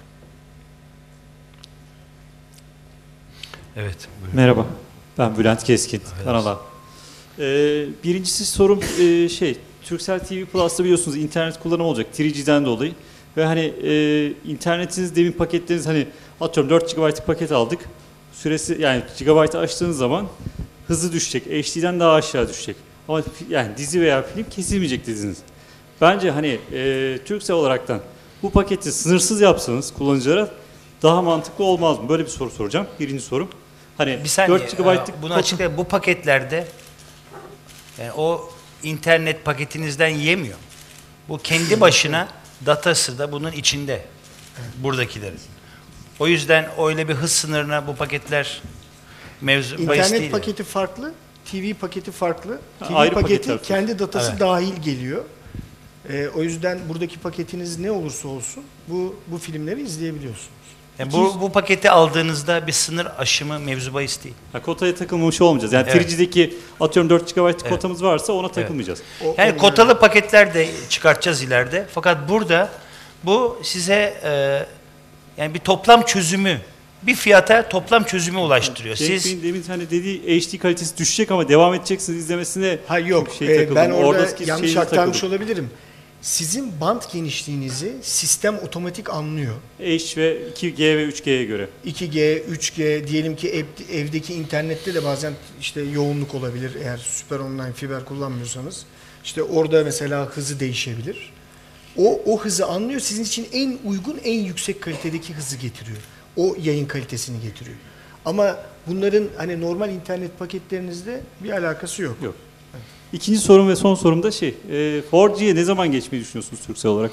Evet. Buyurun. Merhaba. Ben Bülent Keskin. Evet. Kanala. Ee, birincisi sorum e, şey, Turkcell T V Plus'ta biliyorsunuz internet kullanımı olacak üç G'den dolayı. Ve hani e, internetiniz, demin paketleriniz, hani atıyorum dört gigabaytlık paket aldık. Süresi, yani gigabaytı açtığınız zaman hızı düşecek. H D'den daha aşağı düşecek. Ama yani dizi veya film kesilmeyecek diziniz. Bence hani e, Turkcell olaraktan bu paketi sınırsız yapsanız kullanıcılara daha mantıklı olmaz mı? Böyle bir soru soracağım. Birinci sorum. Hani bir saniye, dört gigabaytlık bunu açıklayayım. Bu paketlerde yani o internet paketinizden yemiyor. Bu kendi başına datası da bunun içinde. Buradakilerin. O yüzden öyle bir hız sınırına bu paketler mevzu bahis İnternet değil. paketi farklı, T V paketi farklı. Ha, T V ayrı paketi paketler. kendi datası Evet. dahil geliyor. Ee, o yüzden buradaki paketiniz ne olursa olsun bu bu filmleri izleyebiliyorsunuz. Yani bu, bu paketi aldığınızda bir sınır aşımı mevzu bahis değil. Ha, kotaya takılmamış olmayacağız. Yani Evet. üç G'deki atıyorum dört gigabaytlık Evet. kotamız varsa ona takılmayacağız. O- Yani onlar- kotalı paketler de çıkartacağız ileride. Fakat burada bu size e, yani bir toplam çözümü, bir fiyata toplam çözümü ulaştırıyor. Cenk Siz Bey'in demin hani dediği H D kalitesi düşecek ama devam edeceksiniz izlemesine. Ha yok, şey e, takıldım. ben orada Oradaki yanlış şeyine aktarmış takıldım. olabilirim. Sizin bant genişliğinizi sistem otomatik anlıyor. H ve iki G ve üç G'ye göre. iki G, üç G, diyelim ki ev, evdeki internette de bazen işte yoğunluk olabilir eğer süper online fiber kullanmıyorsanız. İşte orada mesela hızı değişebilir. O, o hızı anlıyor, sizin için en uygun, en yüksek kalitedeki hızı getiriyor. O yayın kalitesini getiriyor. Ama bunların hani normal internet paketlerinizde bir alakası yok. Yok. İkinci sorum ve son sorum da şey, e, dört G'ye ne zaman geçmeyi düşünüyorsunuz Turkcell olarak?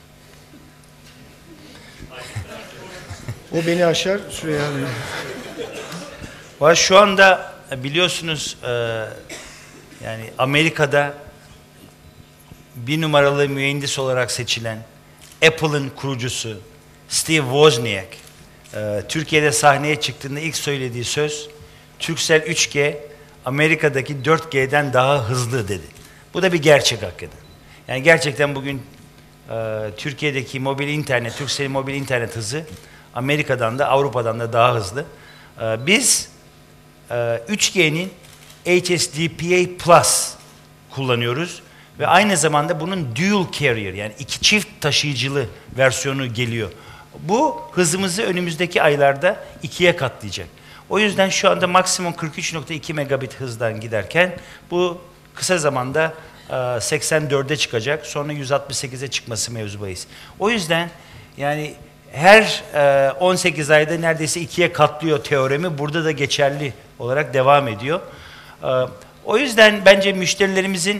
O beni aşar, şuraya alayım. var şu anda biliyorsunuz e, yani Amerika'da bir numaralı mühendis olarak seçilen Apple'ın kurucusu Steve Wozniak e, Türkiye'de sahneye çıktığında ilk söylediği söz Turkcell üç G Amerika'daki dört G'den daha hızlı dedi. Bu da bir gerçek hakikaten. Yani gerçekten bugün e, Türkiye'deki mobil internet, Turkcell'in mobil internet hızı Amerika'dan da Avrupa'dan da daha hızlı. E, biz e, üç G'nin H S D P A Plus kullanıyoruz. Ve aynı zamanda bunun dual carrier yani iki çift taşıyıcılı versiyonu geliyor. Bu hızımızı önümüzdeki aylarda ikiye katlayacak. O yüzden şu anda maksimum kırk üç nokta iki megabit hızdan giderken bu kısa zamanda seksen dörde çıkacak. Sonra yüz altmış sekize çıkması mevzu bahis. O yüzden yani her on sekiz ayda neredeyse ikiye katlıyor teoremi. Burada da geçerli olarak devam ediyor. O yüzden bence müşterilerimizin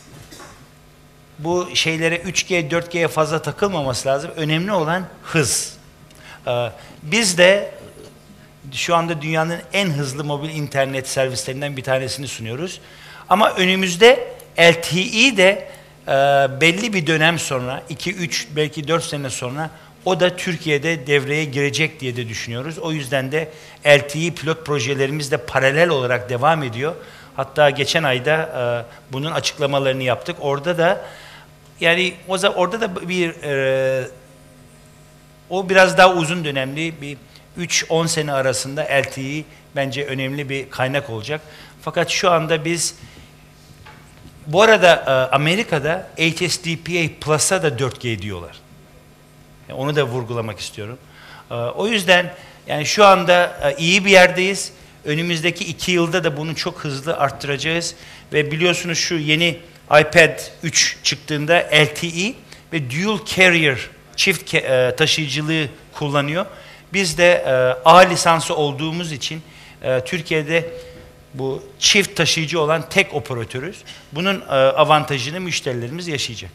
bu şeylere üç G, dört G'ye fazla takılmaması lazım. Önemli olan hız. Biz de şu anda dünyanın en hızlı mobil internet servislerinden bir tanesini sunuyoruz. Ama önümüzde L T E de belli bir dönem sonra, iki üç belki dört sene sonra o da Türkiye'de devreye girecek diye de düşünüyoruz. O yüzden de L T E pilot projelerimiz de paralel olarak devam ediyor. Hatta geçen ayda bunun açıklamalarını yaptık. Orada da yani o zaman orada da bir e, o biraz daha uzun dönemli bir üç on sene arasında L T E bence önemli bir kaynak olacak. Fakat şu anda biz bu arada e, Amerika'da H S D P A Plus'a da dört G diyorlar. Yani onu da vurgulamak istiyorum. E, o yüzden yani şu anda e, iyi bir yerdeyiz. Önümüzdeki iki yılda da bunu çok hızlı arttıracağız. Ve biliyorsunuz şu yeni iPad üç çıktığında L T E ve dual carrier çift e, taşıyıcılığı kullanıyor. Biz de e, A lisansı olduğumuz için e, Türkiye'de bu çift taşıyıcı olan tek operatörüz. Bunun e, avantajını müşterilerimiz yaşayacak.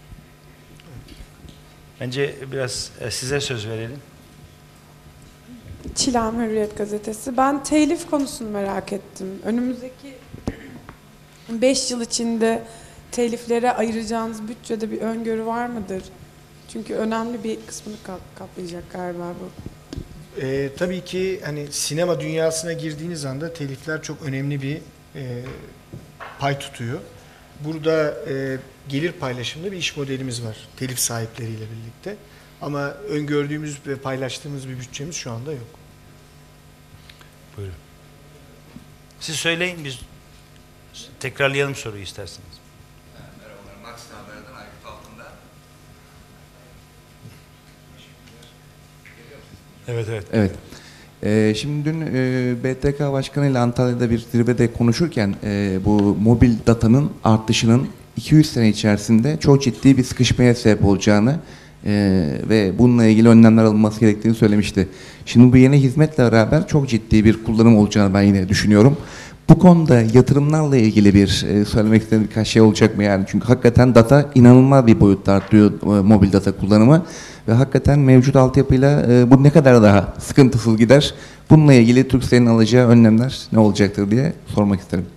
Bence biraz e, size söz verelim. Çiğdem Hürriyet Gazetesi. Ben telif konusunu merak ettim. Önümüzdeki beş yıl içinde teliflere ayıracağınız bütçede bir öngörü var mıdır? Çünkü önemli bir kısmını kaplayacak galiba bu. Ee, tabii ki hani sinema dünyasına girdiğiniz anda telifler çok önemli bir e, pay tutuyor. Burada e, gelir paylaşımında bir iş modelimiz var telif sahipleriyle birlikte. Ama öngördüğümüz ve paylaştığımız bir bütçemiz şu anda yok. Buyurun. Siz söyleyin, biz tekrarlayalım soruyu isterseniz. Merhabalar, Max Haber'den Aykut Altın'da. Evet, evet. Evet. Ee, şimdi dün e, B T K Başkanı ile Antalya'da bir zirvede konuşurken e, bu mobil datanın artışının iki yüz sene içerisinde çok ciddi bir sıkışmaya sebep olacağını Ee, ve bununla ilgili önlemler alınması gerektiğini söylemişti. Şimdi bu yeni hizmetle beraber çok ciddi bir kullanım olacağını ben yine düşünüyorum. Bu konuda yatırımlarla ilgili bir e, söylemek istediğim birkaç şey olacak mı yani? Çünkü hakikaten data inanılmaz bir boyutta artıyor, e, mobil data kullanımı ve hakikaten mevcut altyapıyla e, bu ne kadar daha sıkıntısız gider? Bununla ilgili Turkcell'in alacağı önlemler ne olacaktır diye sormak isterim.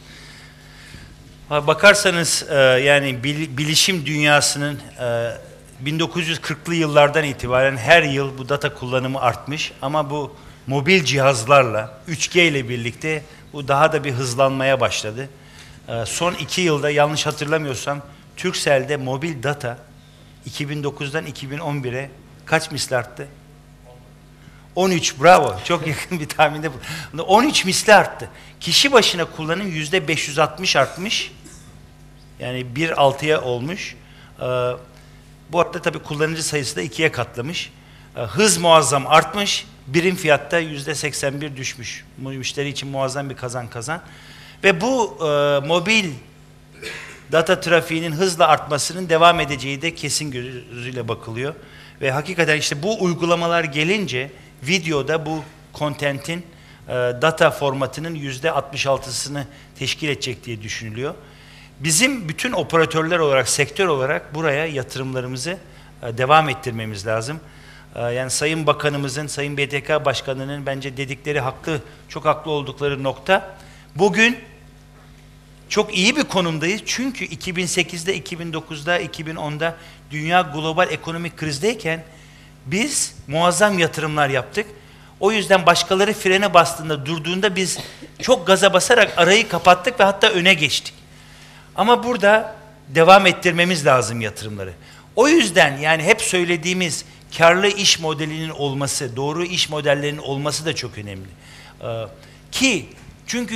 Bakarsanız e, yani bil, bilişim dünyasının e, bin dokuz yüz kırklı yıllardan itibaren her yıl bu data kullanımı artmış ama bu mobil cihazlarla üç G ile birlikte bu daha da bir hızlanmaya başladı. Ee, son iki yılda yanlış hatırlamıyorsam Turkcell'de mobil data iki bin dokuzdan iki bin on bire kaç misli arttı? on üç, bravo, çok yakın bir tahminde bu. on üç misli arttı. Kişi başına kullanım yüzde beş yüz altmış artmış. Yani bir altıya olmuş. Ee, Bu arada tabii kullanıcı sayısı da ikiye katlamış. Hız muazzam artmış. Birim fiyatta yüzde seksen bir düşmüş. Müşteri için muazzam bir kazan kazan. Ve bu e, mobil data trafiğinin hızla artmasının devam edeceği de kesin gözüyle bakılıyor. Ve hakikaten işte bu uygulamalar gelince videoda bu contentin e, data formatının yüzde altmış altısını teşkil edecek diye düşünülüyor. Bizim bütün operatörler olarak, sektör olarak buraya yatırımlarımızı e, devam ettirmemiz lazım. E, yani Sayın Bakanımızın, Sayın B T K Başkanı'nın bence dedikleri haklı, çok haklı oldukları nokta. Bugün çok iyi bir konumdayız çünkü iki bin sekizde, iki bin dokuzda, iki bin onda dünya global ekonomik krizdeyken biz muazzam yatırımlar yaptık. O yüzden başkaları frene bastığında, durduğunda biz çok gaza basarak arayı kapattık ve hatta öne geçtik. Ama burada devam ettirmemiz lazım yatırımları. O yüzden yani hep söylediğimiz karlı iş modelinin olması, doğru iş modellerinin olması da çok önemli. Ee, ki çünkü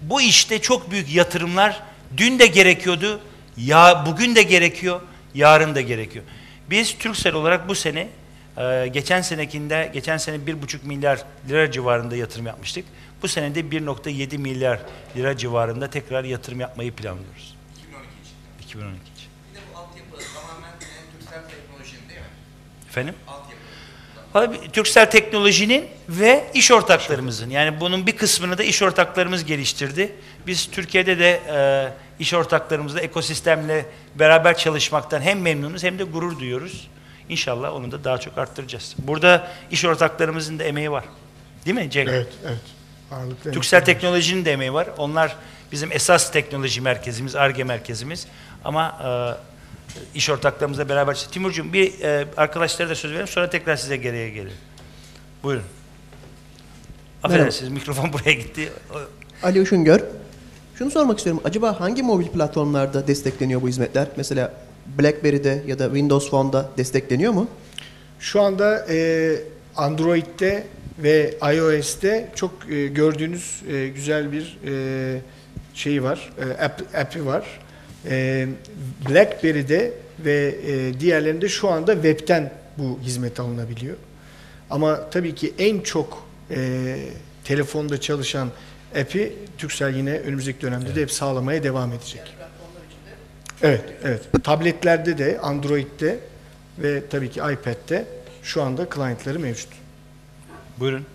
bu işte çok büyük yatırımlar dün de gerekiyordu, ya bugün de gerekiyor, yarın da gerekiyor. Biz Turkcell olarak bu sene, e, geçen senekinde, geçen sene bir buçuk milyar lira civarında yatırım yapmıştık. Bu sene de bir nokta yedi milyar lira civarında tekrar yatırım yapmayı planlıyoruz. iki bin on iki için. iki bin on iki için. Bir de bu altyapı tamamen Turkcell teknolojinin değil mi? Efendim? Altyapı. Tabii, Turkcell Teknoloji'nin ve iş ortaklarımızın, yani bunun bir kısmını da iş ortaklarımız geliştirdi. Biz Türkiye'de de e, iş ortaklarımızla, ekosistemle beraber çalışmaktan hem memnunuz hem de gurur duyuyoruz. İnşallah onu da daha çok arttıracağız. Burada iş ortaklarımızın da emeği var. Değil mi Cenk? Evet, evet. Ağırlıklı Turkcell Teknoloji'nin de emeği var. Onlar bizim esas teknoloji merkezimiz, Ar-Ge merkezimiz. Ama e, İş ortaklarımızla beraber. Timurcuğum bir e, arkadaşlara da söz verelim, sonra tekrar size geriye gelelim. Buyurun. Affedersiniz, mikrofon buraya gitti. Ali Uşungör. Şunu sormak istiyorum. Acaba hangi mobil platformlarda destekleniyor bu hizmetler? Mesela BlackBerry'de ya da Windows Phone'da destekleniyor mu? Şu anda e, Android'de ve iOS'te çok e, gördüğünüz e, güzel bir e, şeyi var, e, app, app'i var. E, BlackBerry'de ve e, diğerlerinde şu anda webten bu hizmet alınabiliyor. Ama tabii ki en çok e, telefonda çalışan app'i Turkcell yine önümüzdeki dönemde evet. de hep sağlamaya devam edecek. Evet, evet. Tabletlerde de, Android'de ve tabii ki iPad'de şu anda client'ları mevcut. Buyurun.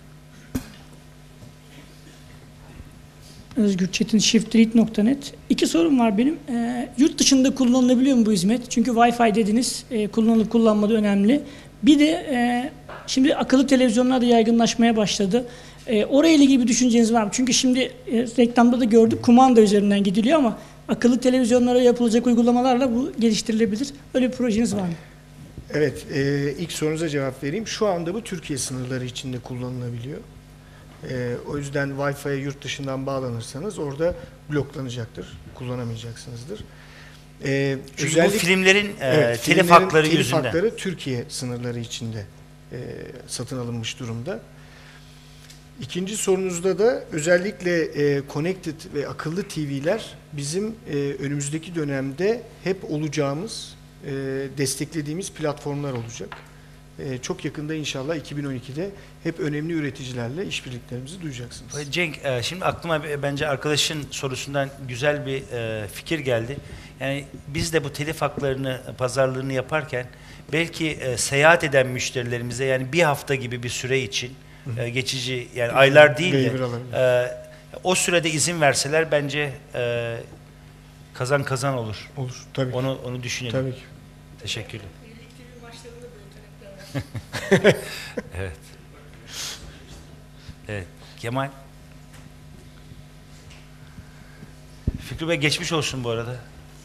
Özgür Çetin, shiftread nokta net. İki sorum var benim. E, yurt dışında kullanılabiliyor mu bu hizmet? Çünkü Wi-Fi dediniz, e, kullanılıp kullanmadığı önemli. Bir de e, şimdi akıllı televizyonlar da yaygınlaşmaya başladı. E, oraya ilgili bir düşünceniz var mı? Çünkü şimdi e, reklamda da gördük, kumanda üzerinden gidiliyor ama akıllı televizyonlara yapılacak uygulamalarla bu geliştirilebilir. Öyle bir projeniz var mı? Evet, e, ilk sorunuza cevap vereyim. Şu anda bu Türkiye sınırları içinde kullanılabiliyor. E, o yüzden Wi-Fi'ye yurt dışından bağlanırsanız orada bloklanacaktır, kullanamayacaksınızdır. E, Çünkü özellikle, bu filmlerin e, evet, telif filmlerin hakları telif yüzünden. hakları Türkiye sınırları içinde e, satın alınmış durumda. İkinci sorunuzda da özellikle e, connected ve akıllı T V'ler bizim e, önümüzdeki dönemde hep olacağımız, e, desteklediğimiz platformlar olacak. E, çok yakında inşallah iki bin on ikide hep önemli üreticilerle işbirliklerimizi duyacaksınız. Cenk, e, şimdi aklıma bence arkadaşın sorusundan güzel bir e, fikir geldi. Yani biz de bu telif haklarını, pazarlığını yaparken belki e, seyahat eden müşterilerimize, yani bir hafta gibi bir süre için e, geçici, yani aylar değil de e, o sürede izin verseler bence e, kazan kazan olur. Olur, tabii. Onu onu düşünelim. Tabii ki. Teşekkürler. Evet. Evet. Kemal. Fikri Bey geçmiş olsun bu arada.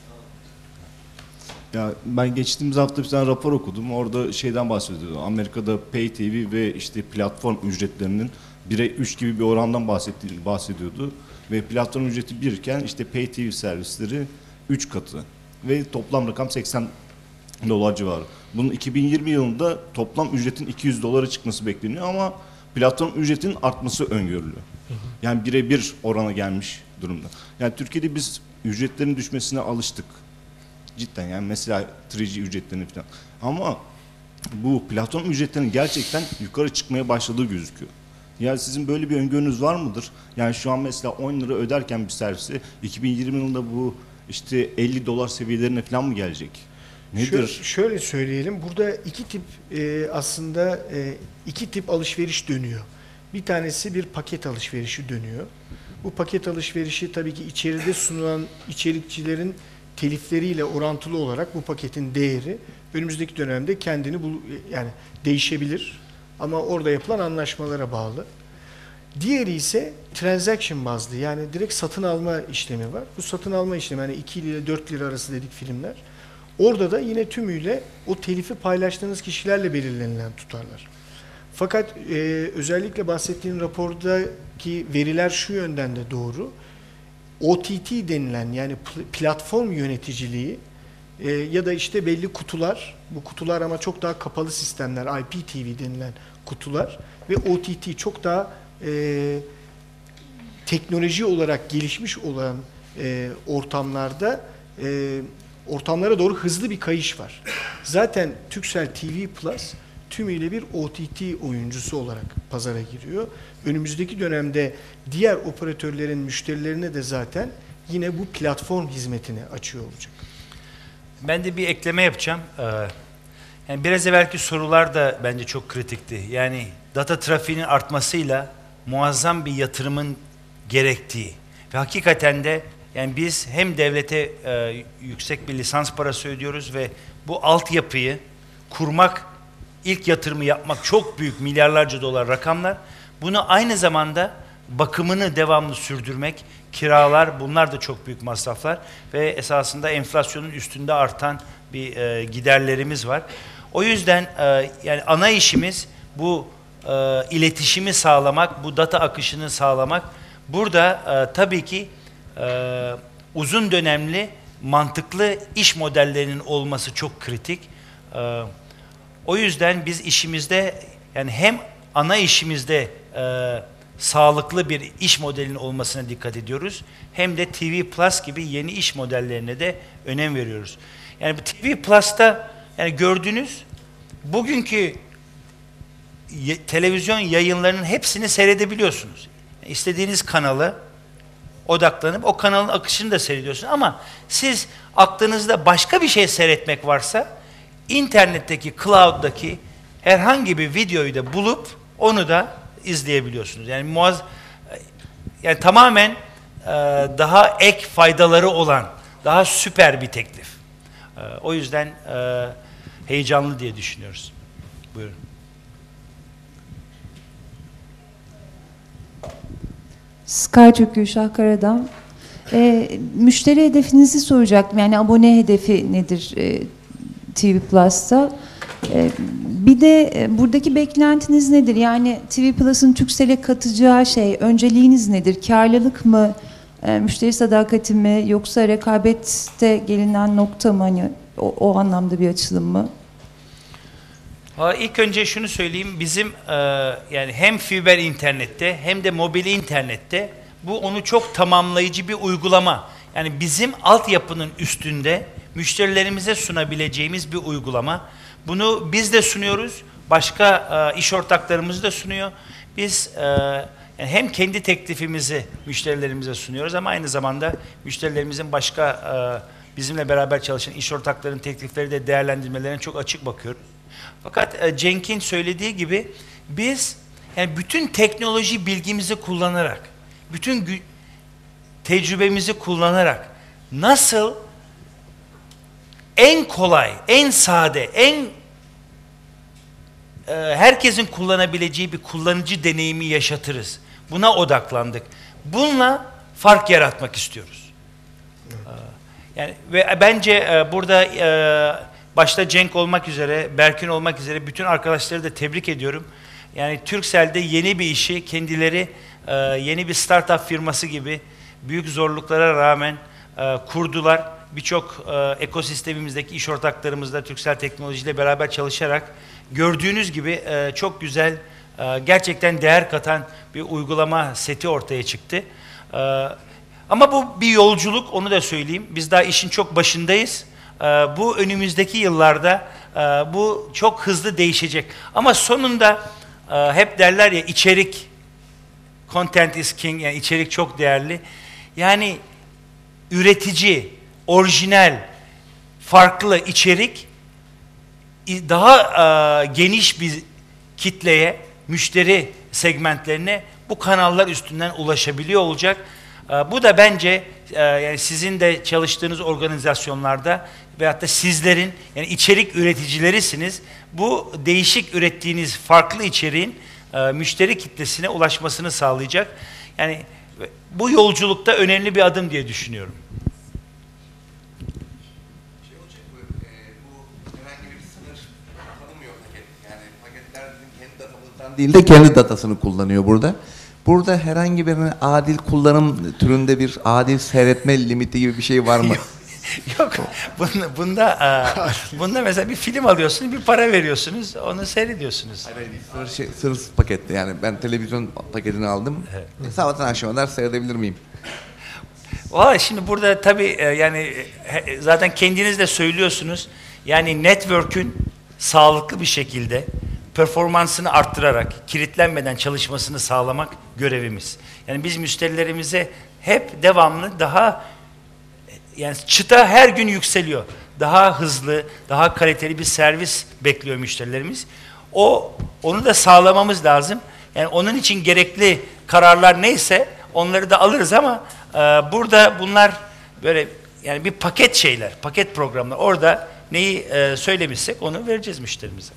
Ya ben geçtiğimiz hafta bir tane rapor okudum. Orada şeyden bahsediyordu. Amerika'da Pay T V ve işte platform ücretlerinin bire üç gibi bir orandan bahsettiğini bahsediyordu. Ve platform ücreti bir iken işte Pay T V servisleri üç katı. Ve toplam rakam seksen dolar civarı. Bunun iki bin yirmi yılında toplam ücretin iki yüz dolara çıkması bekleniyor ama platform ücretinin artması öngörülüyor. Yani birebir orana gelmiş durumda. Yani Türkiye'de biz ücretlerin düşmesine alıştık. Cidden yani mesela üç G ücretlerini falan. Ama bu platform ücretlerinin gerçekten yukarı çıkmaya başladığı gözüküyor. Yani sizin böyle bir öngörünüz var mıdır? Yani şu an mesela on lira öderken bir servise iki bin yirmi yılında bu işte elli dolar seviyelerine falan mı gelecek? Nedir? Şöyle, şöyle söyleyelim. Burada iki tip e, aslında e, iki tip alışveriş dönüyor. Bir tanesi bir paket alışverişi dönüyor. Bu paket alışverişi tabii ki içeride sunulan içerikçilerin telifleriyle orantılı olarak bu paketin değeri önümüzdeki dönemde kendini bul yani değişebilir. Ama orada yapılan anlaşmalara bağlı. Diğeri ise transaction bazlı, yani direkt satın alma işlemi var. Bu satın alma işlemi yani iki ile dört lira arası dedik filmler. Orada da yine tümüyle o telifi paylaştığınız kişilerle belirlenilen tutarlar. Fakat e, özellikle bahsettiğim rapordaki veriler şu yönden de doğru. O T T denilen yani platform yöneticiliği e, ya da işte belli kutular, bu kutular ama çok daha kapalı sistemler, I P T V denilen kutular ve O T T çok daha e, teknoloji olarak gelişmiş olan e, ortamlarda e, ortamlara doğru hızlı bir kayış var. Zaten Turkcell T V Plus tümüyle bir O T T oyuncusu olarak pazara giriyor. Önümüzdeki dönemde diğer operatörlerin müşterilerine de zaten yine bu platform hizmetini açıyor olacak. Ben de bir ekleme yapacağım. Ee, yani biraz evvelki sorular da bence çok kritikti. Yani data trafiğinin artmasıyla muazzam bir yatırımın gerektiği ve hakikaten de yani biz hem devlete e, yüksek bir lisans parası ödüyoruz ve bu altyapıyı kurmak, ilk yatırımı yapmak çok büyük milyarlarca dolar rakamlar. Bunu aynı zamanda bakımını devamlı sürdürmek, kiralar, bunlar da çok büyük masraflar ve esasında enflasyonun üstünde artan bir e, giderlerimiz var. O yüzden e, yani ana işimiz bu e, iletişimi sağlamak, bu data akışını sağlamak. Burada e, tabii ki e, uzun dönemli mantıklı iş modellerinin olması çok kritik. E, o yüzden biz işimizde yani hem ana işimizde e, sağlıklı bir iş modelinin olmasına dikkat ediyoruz. Hem de T V Plus gibi yeni iş modellerine de önem veriyoruz. Yani bu T V Plus'ta yani gördüğünüz bugünkü ye, televizyon yayınlarının hepsini seyredebiliyorsunuz. Yani istediğiniz kanalı odaklanıp o kanalın akışını da seyrediyorsunuz. Ama siz aklınızda başka bir şey seyretmek varsa internetteki, cloud'daki herhangi bir videoyu da bulup onu da izleyebiliyorsunuz. Yani muaz yani tamamen e, daha ek faydaları olan, daha süper bir teklif. E, o yüzden e, heyecanlı diye düşünüyoruz. Buyurun. Skytürk Gülşah Karadağ. E, müşteri hedefinizi soracaktım. Yani abone hedefi nedir e, T V Plus'ta? E, bir de e, buradaki beklentiniz nedir? Yani T V Plus'ın Turkcell'e katacağı şey, önceliğiniz nedir? Karlılık mı, e, müşteri sadakati mi, yoksa rekabette gelinen nokta mı? Hani o, o anlamda bir açılım mı? İlk önce şunu söyleyeyim, bizim e, yani hem fiber internette hem de mobil internette bu onu çok tamamlayıcı bir uygulama. Yani bizim altyapının üstünde müşterilerimize sunabileceğimiz bir uygulama. Bunu biz de sunuyoruz, başka e, iş ortaklarımız da sunuyor. Biz e, yani hem kendi teklifimizi müşterilerimize sunuyoruz ama aynı zamanda müşterilerimizin başka e, bizimle beraber çalışan iş ortaklarının teklifleri de değerlendirmelerine çok açık bakıyoruz. Fakat e, Cenk'in söylediği gibi biz yani bütün teknoloji bilgimizi kullanarak, bütün tecrübemizi kullanarak nasıl en kolay, en sade, en e, herkesin kullanabileceği bir kullanıcı deneyimi yaşatırız. Buna odaklandık. Bununla fark yaratmak istiyoruz. Evet. E, yani ve bence e, burada e, başta Cenk olmak üzere, Berkin olmak üzere bütün arkadaşları da tebrik ediyorum. Yani Turkcell'de yeni bir işi kendileri e, yeni bir startup firması gibi büyük zorluklara rağmen e, kurdular. Birçok e, ekosistemimizdeki iş ortaklarımızla Turkcell Teknoloji ile beraber çalışarak gördüğünüz gibi e, çok güzel, e, gerçekten değer katan bir uygulama seti ortaya çıktı. E, ama bu bir yolculuk, onu da söyleyeyim. Biz daha işin çok başındayız. E, bu önümüzdeki yıllarda e, bu çok hızlı değişecek. Ama sonunda e, hep derler ya, içerik, content is king, yani içerik çok değerli. Yani üretici, orijinal, farklı içerik daha e, geniş bir kitleye, müşteri segmentlerine bu kanallar üstünden ulaşabiliyor olacak. E, bu da bence e, yani sizin de çalıştığınız organizasyonlarda veyahut da sizlerin, yani içerik üreticilerisiniz. Bu değişik ürettiğiniz farklı içeriğin e, müşteri kitlesine ulaşmasını sağlayacak. Yani bu yolculukta önemli bir adım diye düşünüyorum. Değil de kendi datasını kullanıyor burada. Burada herhangi bir adil kullanım türünde bir adil seyretme limiti gibi bir şey var mı? Yok, bunda, bunda, e, bunda mesela bir film alıyorsunuz, bir para veriyorsunuz, onu seyrediyorsunuz. Hayır, hayır, şey, sınırsız paketli yani ben televizyon paketini aldım. Evet. Sabahtan akşama kadar seyredebilir miyim? Valla şimdi burada tabii e, yani e, zaten kendiniz de söylüyorsunuz. Yani network'ün sağlıklı bir şekilde performansını arttırarak, kilitlenmeden çalışmasını sağlamak görevimiz. Yani biz müşterilerimize hep devamlı daha, yani çıta her gün yükseliyor. Daha hızlı, daha kaliteli bir servis bekliyor müşterilerimiz. O, onu da sağlamamız lazım. Yani onun için gerekli kararlar neyse onları da alırız ama e, burada bunlar böyle yani bir paket şeyler, paket programlar. Orada neyi e, söylemişsek onu vereceğiz müşterimize.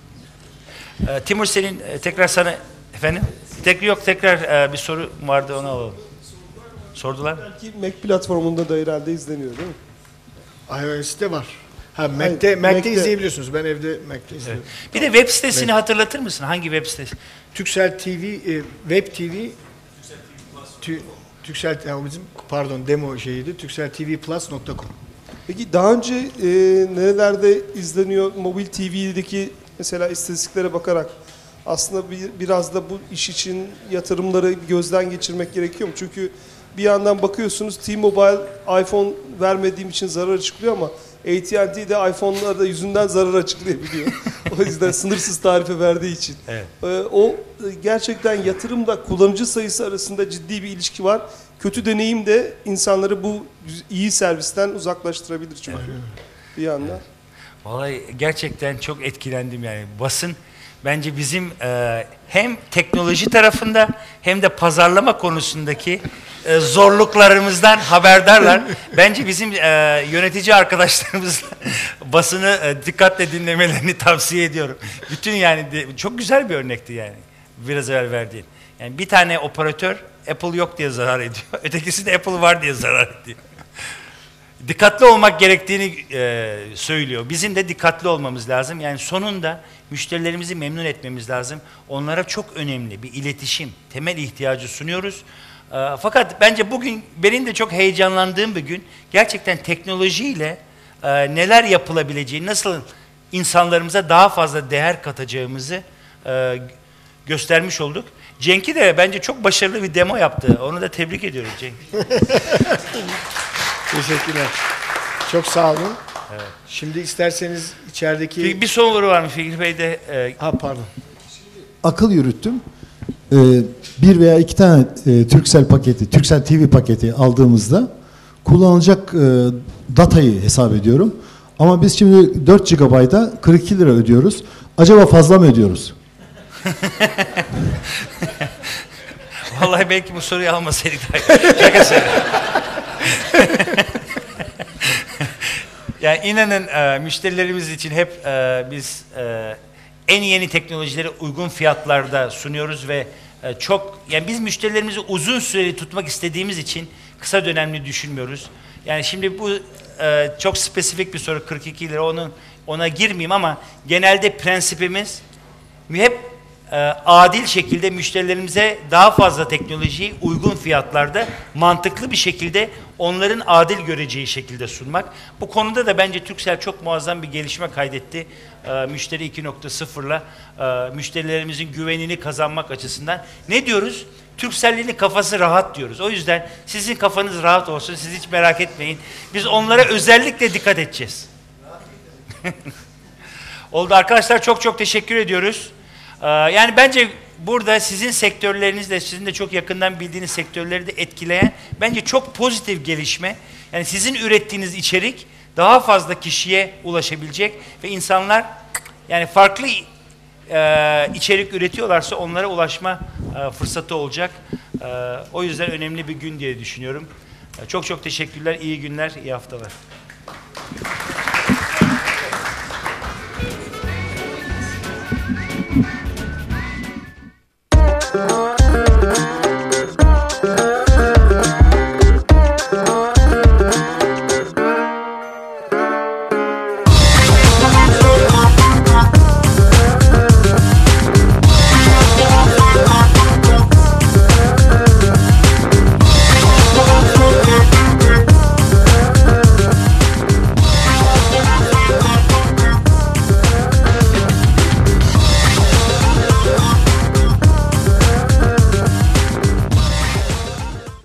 E, Timur senin e, tekrar sana efendim? Tek yok tekrar e, bir soru vardı onu alalım. Sordular. Belki Mac platformunda da herhalde izleniyor değil mi? iOS'te var. Ha Mac'te, Hayır, Mac'te, Mac'te izleyebiliyorsunuz. Ben evde Mac'te izliyorum. Evet. Bir de web sitesini Mac. hatırlatır mısın? Hangi web sitesi? Türksel T V, e, Web T V, Tü, Türksel, ya bizim pardon demo şeyiydi. Türksel T V Plus nokta com. Peki daha önce e, nerelerde izleniyor mobil T V'deki mesela istatistiklere bakarak aslında bir, biraz da bu iş için yatırımları gözden geçirmek gerekiyor mu? Çünkü bir yandan bakıyorsunuz T-Mobile iPhone vermediğim için zarar açıklıyor ama A T and T de iPhone'larda yüzünden zarar açıklayabiliyor. O yüzden sınırsız tarife verdiği için. Evet. Ee, o gerçekten yatırımda kullanıcı sayısı arasında ciddi bir ilişki var. Kötü deneyim de insanları bu iyi servisten uzaklaştırabilir çünkü evet. bir yandan. Evet. Vallahi gerçekten çok etkilendim yani. Basın bence bizim e, hem teknoloji tarafında hem de pazarlama konusundaki e, zorluklarımızdan haberdarlar. Bence bizim e, yönetici arkadaşlarımız basını e, dikkatle dinlemelerini tavsiye ediyorum. Bütün yani de, çok güzel bir örnekti yani biraz evvel verdiğin. Yani bir tane operatör Apple yok diye zarar ediyor. Ötekisi de Apple var diye zarar ediyor. Dikkatli olmak gerektiğini e, söylüyor. Bizim de dikkatli olmamız lazım. Yani sonunda müşterilerimizi memnun etmemiz lazım. Onlara çok önemli bir iletişim, temel ihtiyacı sunuyoruz. E, fakat bence bugün benim de çok heyecanlandığım bir gün. Gerçekten teknolojiyle e, neler yapılabileceği, nasıl insanlarımıza daha fazla değer katacağımızı e, göstermiş olduk. Cenk'i de bence çok başarılı bir demo yaptı. Onu da tebrik ediyorum Cenk. Teşekkürler. Çok sağ olun. Evet. Şimdi isterseniz içerideki... Bir son soru var mı Fikri Bey de? E... Ha pardon. Akıl yürüttüm. Ee, bir veya iki tane e, Turkcell paketi, Turkcell T V paketi aldığımızda kullanılacak e, datayı hesap ediyorum. Ama biz şimdi dört gigabayta kırk iki lira ödüyoruz. Acaba fazla mı ödüyoruz? Vallahi belki bu soruyu almasaydık daha. Şaka söylüyorum. Yani inanın e, müşterilerimiz için hep e, biz e, en yeni teknolojileri uygun fiyatlarda sunuyoruz ve e, çok yani biz müşterilerimizi uzun süreli tutmak istediğimiz için kısa dönemli düşünmüyoruz. Yani şimdi bu e, çok spesifik bir soru kırk iki lira onun ona girmeyeyim ama genelde prensibimiz hep e, adil şekilde müşterilerimize daha fazla teknolojiyi uygun fiyatlarda mantıklı bir şekilde onların adil göreceği şekilde sunmak. Bu konuda da bence Turkcell çok muazzam bir gelişme kaydetti. E, Müşteri iki nokta sıfır'la e, müşterilerimizin güvenini kazanmak açısından. Ne diyoruz? Turkcell'in kafası rahat diyoruz. O yüzden sizin kafanız rahat olsun, siz hiç merak etmeyin. Biz onlara özellikle dikkat edeceğiz. Oldu arkadaşlar, çok çok teşekkür ediyoruz. Ee, yani bence burada sizin sektörlerinizle, sizin de çok yakından bildiğiniz sektörleri de etkileyen bence çok pozitif gelişme. Yani sizin ürettiğiniz içerik daha fazla kişiye ulaşabilecek ve insanlar yani farklı e, içerik üretiyorlarsa onlara ulaşma e, fırsatı olacak. E, o yüzden önemli bir gün diye düşünüyorum. E, çok çok teşekkürler, iyi günler, iyi haftalar.